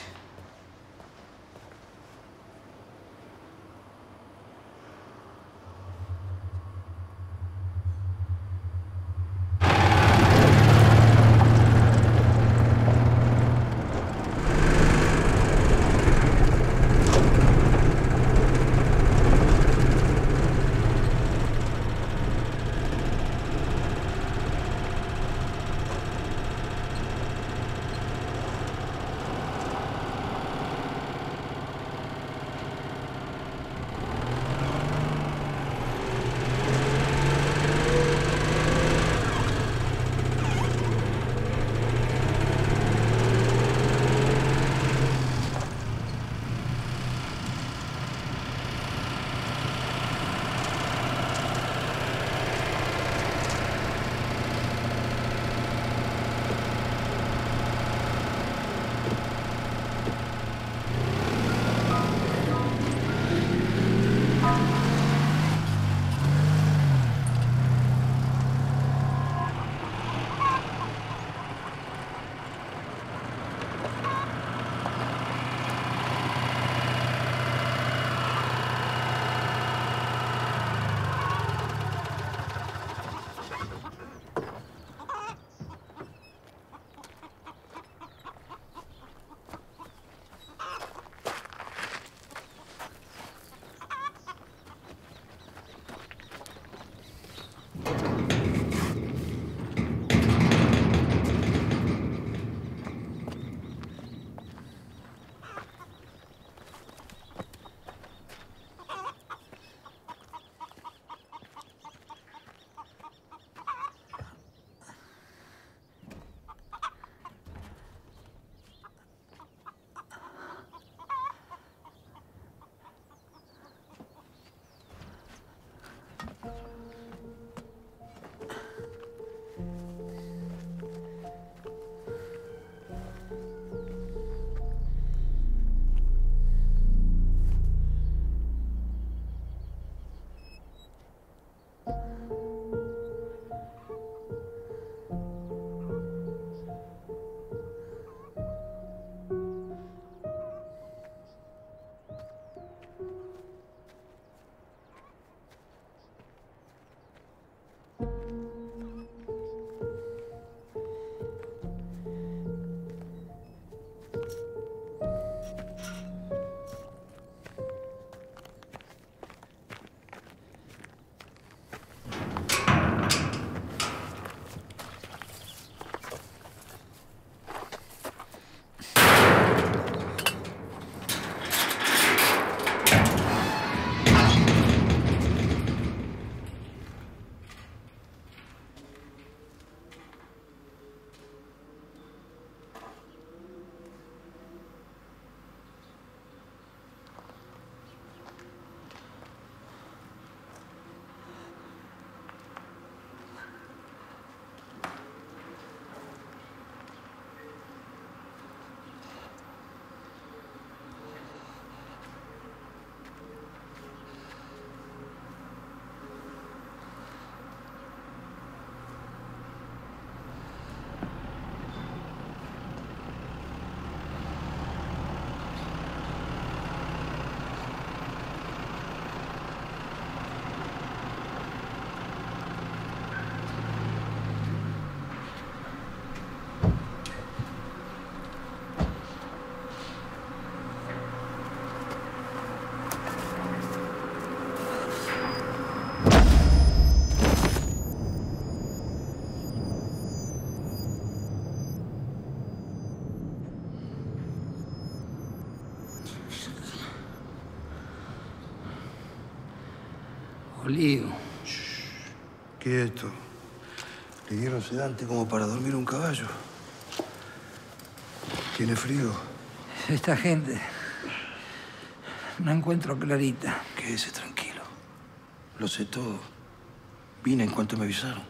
Olivo. Quieto. Le dieron sedante como para dormir un caballo. ¿Tiene frío? Esta gente... No encuentro Clarita. Quédese tranquilo. Lo sé todo. Vine en cuanto me avisaron.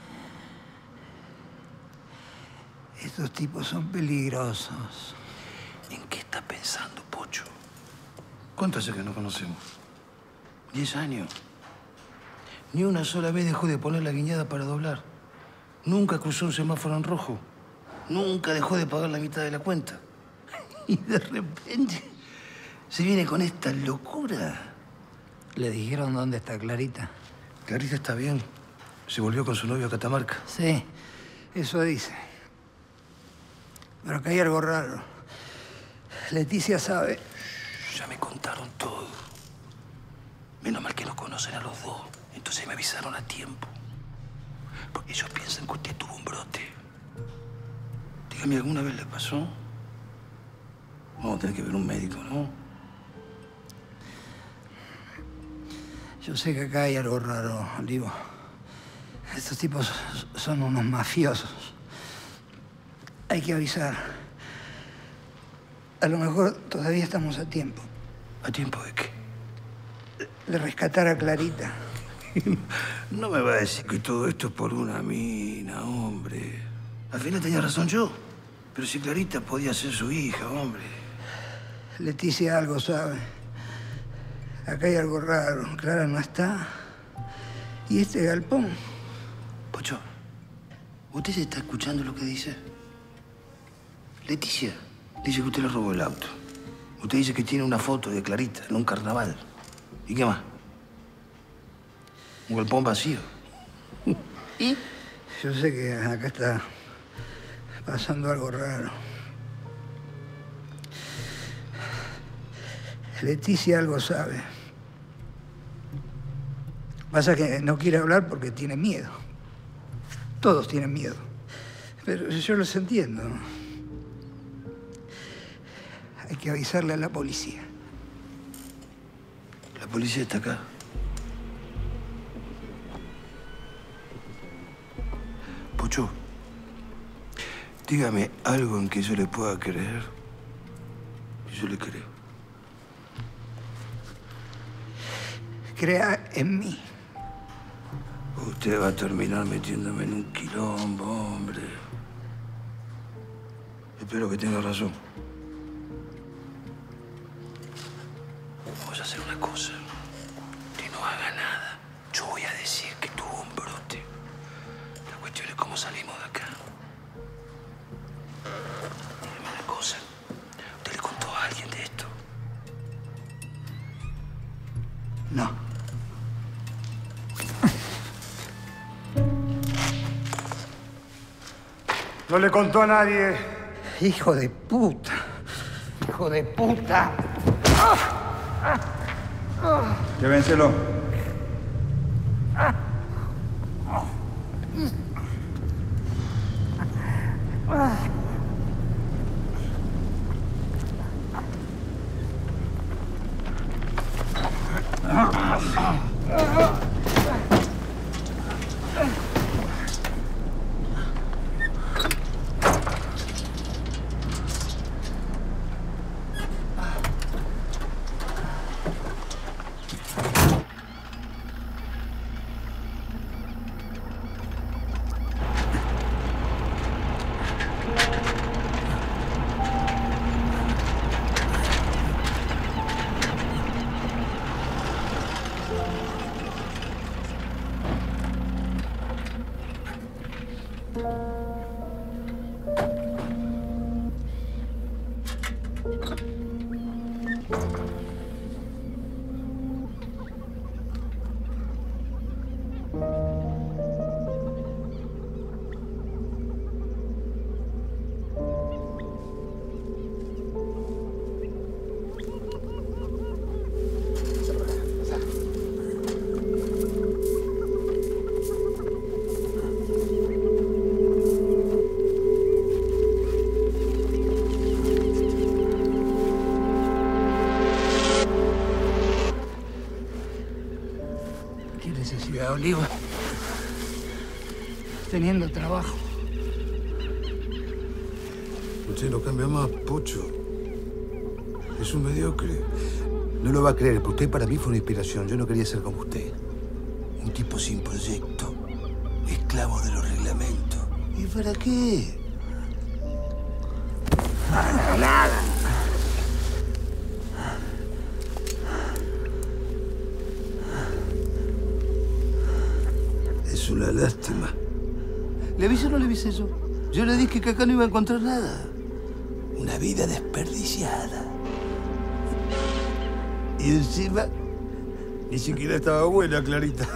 Estos tipos son peligrosos. ¿En qué está pensando, Pocho? ¿Cuánto hace que nos conocemos? Diez años. Ni una sola vez dejó de poner la guiñada para doblar. Nunca cruzó un semáforo en rojo. Nunca dejó de pagar la mitad de la cuenta. Y de repente se viene con esta locura. ¿Le dijeron dónde está Clarita? Clarita está bien. Se volvió con su novio a Catamarca. Sí, eso dice. Pero que hay algo raro. Leticia sabe. Ya me contaron todo. Menos mal que nos conocen a los dos. Entonces me avisaron a tiempo. Porque ellos piensan que usted tuvo un brote. Dígame, ¿alguna vez le pasó? Vamos a tener que ver un médico, ¿no? Yo sé que acá hay algo raro, Olivo. Estos tipos son unos mafiosos. Hay que avisar. A lo mejor todavía estamos a tiempo. ¿A tiempo de qué? De rescatar a Clarita. No me va a decir que todo esto es por una mina, hombre. Al final tenía razón yo. Pero si Clarita podía ser su hija, hombre. Leticia algo sabe. Acá hay algo raro. Clara no está. ¿Y este galpón? Pocho, ¿usted se está escuchando lo que dice? Leticia dice que usted le robó el auto. Usted dice que tiene una foto de Clarita en un carnaval. ¿Y qué más? Un galpón vacío. ¿Y? Yo sé que acá está pasando algo raro. Leticia algo sabe. Pasa que no quiere hablar porque tiene miedo. Todos tienen miedo. Pero yo los entiendo. Hay que avisarle a la policía. La policía está acá. Pocho, dígame algo en que yo le pueda creer. Y yo le creo. Crea en mí. Usted va a terminar metiéndome en un quilombo, hombre. Espero que tenga razón. Vamos a hacer una cosa. Que no haga nada. Yo voy a decir que tuvo un brote. La cuestión es cómo salimos de acá. Dígame una cosa. ¿Usted le contó a alguien de esto? No. No le contó a nadie. Hijo de puta. Hijo de puta. Llévenselo. necesidad, Oliva. Teniendo trabajo. Usted no cambia más, Pocho. Es un mediocre. No lo va a creer, pero usted para mí fue una inspiración. Yo no quería ser como usted. Un tipo sin proyecto. Esclavo de los reglamentos. ¿Y para qué? Nada, nada. Es una lástima. ¿Le avisé o no le avisé yo? Yo le dije que acá no iba a encontrar nada. Una vida desperdiciada. Y encima, ni siquiera estaba buena, Clarita.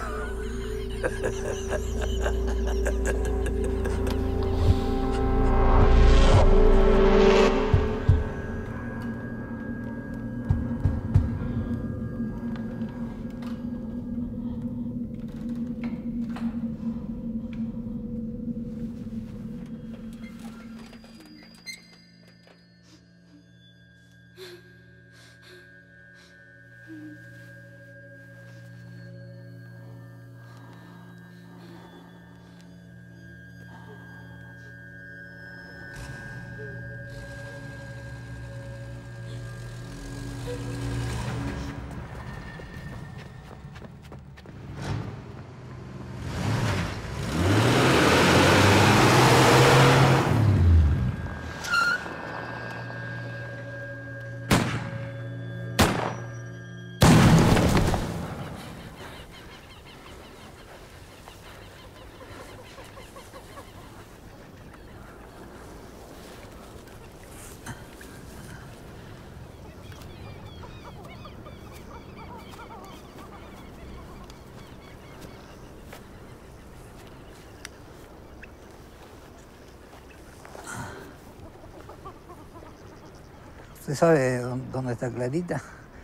¿Usted sabe dónde está Clarita?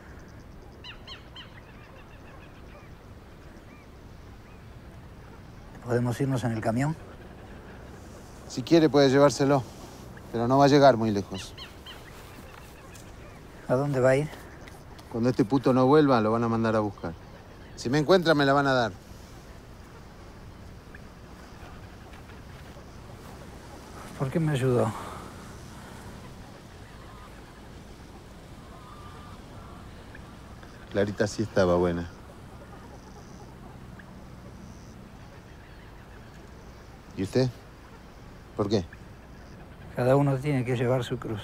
¿Podemos irnos en el camión? Si quiere puede llevárselo, pero no va a llegar muy lejos. ¿A dónde va a ir? Cuando este puto no vuelva, lo van a mandar a buscar. Si me encuentran, me la van a dar. ¿Por qué me ayudó? Clarita sí estaba buena. ¿Y usted? ¿Por qué? Cada uno tiene que llevar su cruz.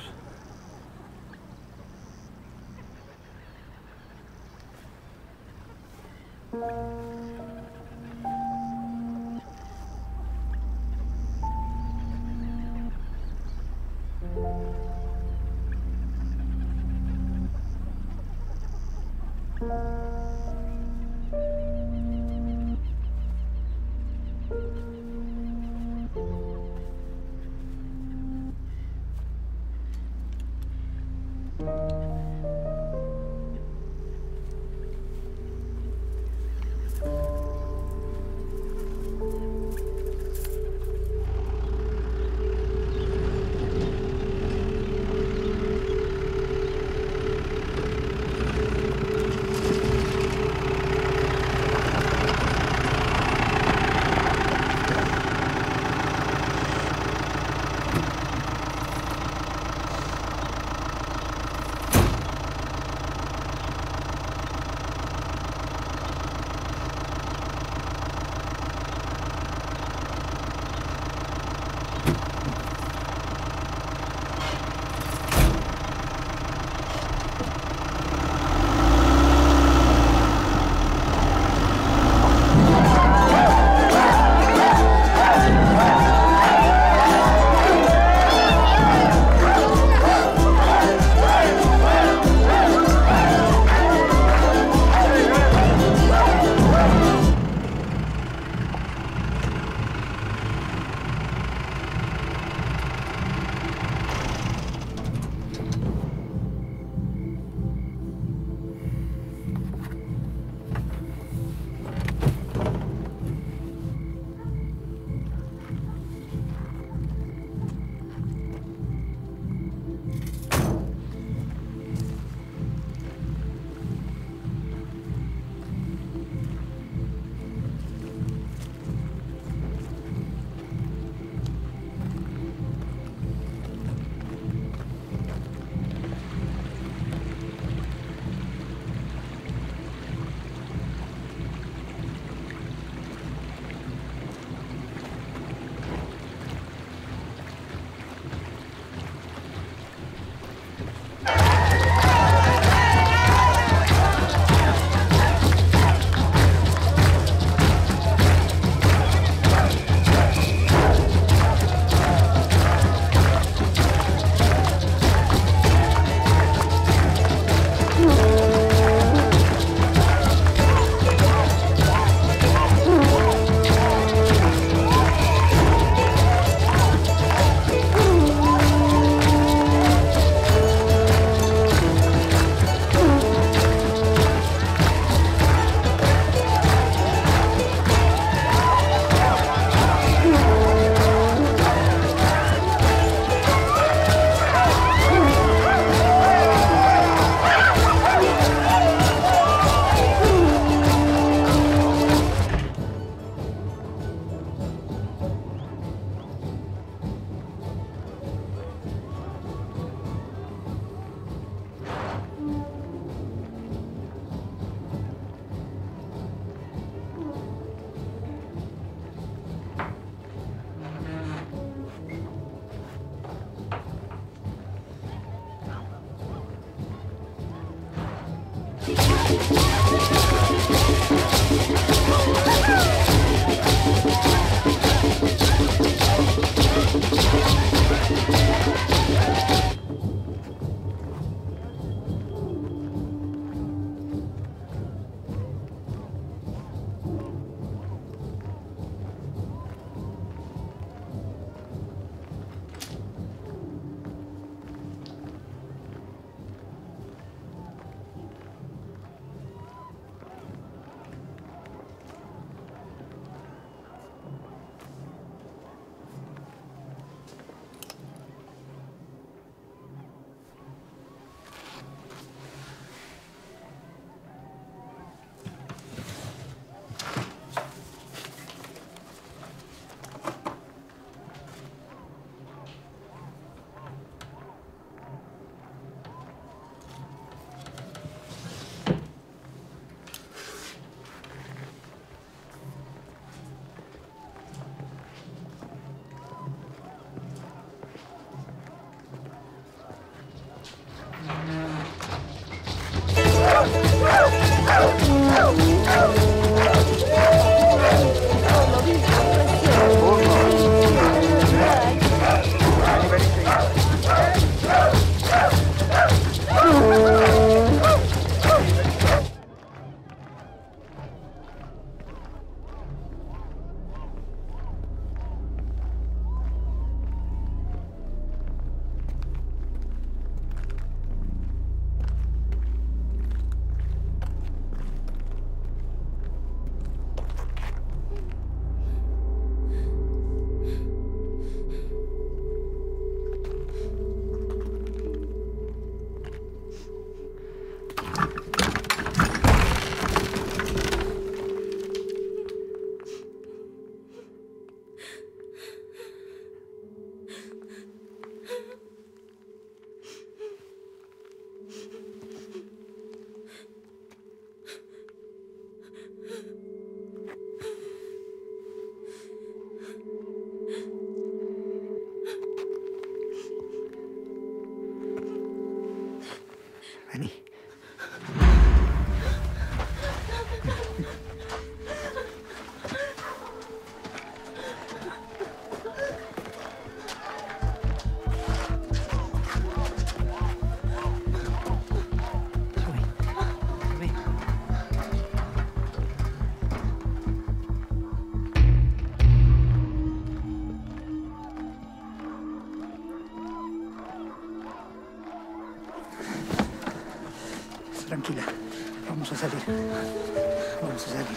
salir. Vamos a salir.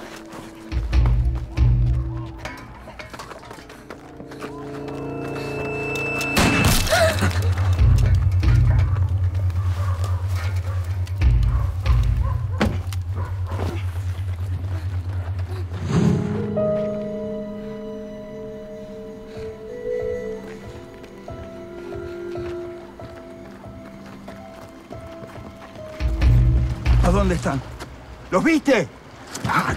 ¿A dónde están? ¿Los viste? ¡Ah!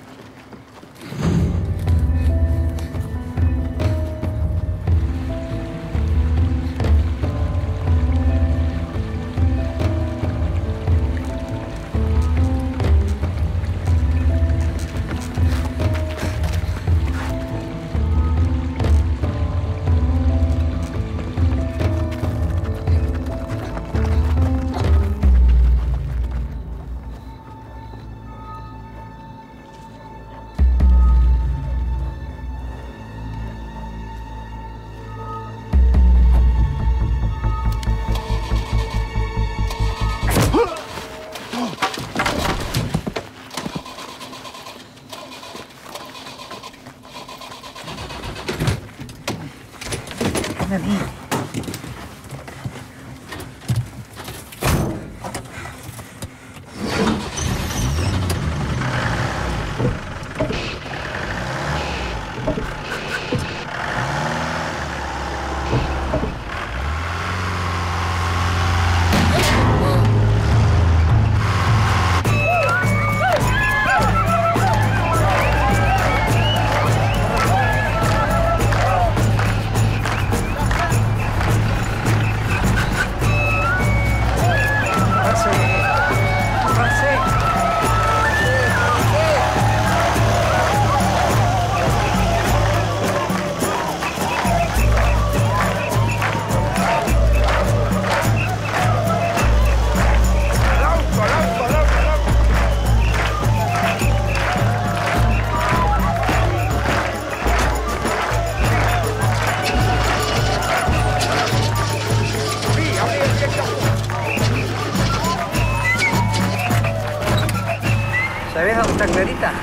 ¿Sabés dónde está Clarita?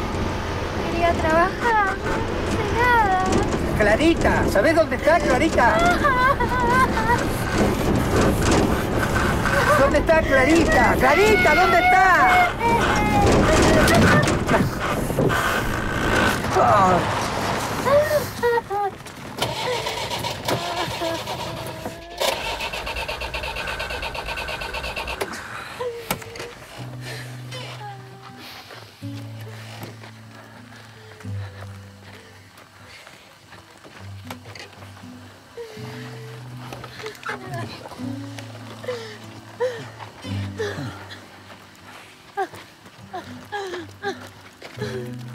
Quería trabajar. No sé nada. Clarita, ¿sabés dónde está Clarita? ¿Dónde está Clarita? Clarita, ¿dónde está? Oh. Ah.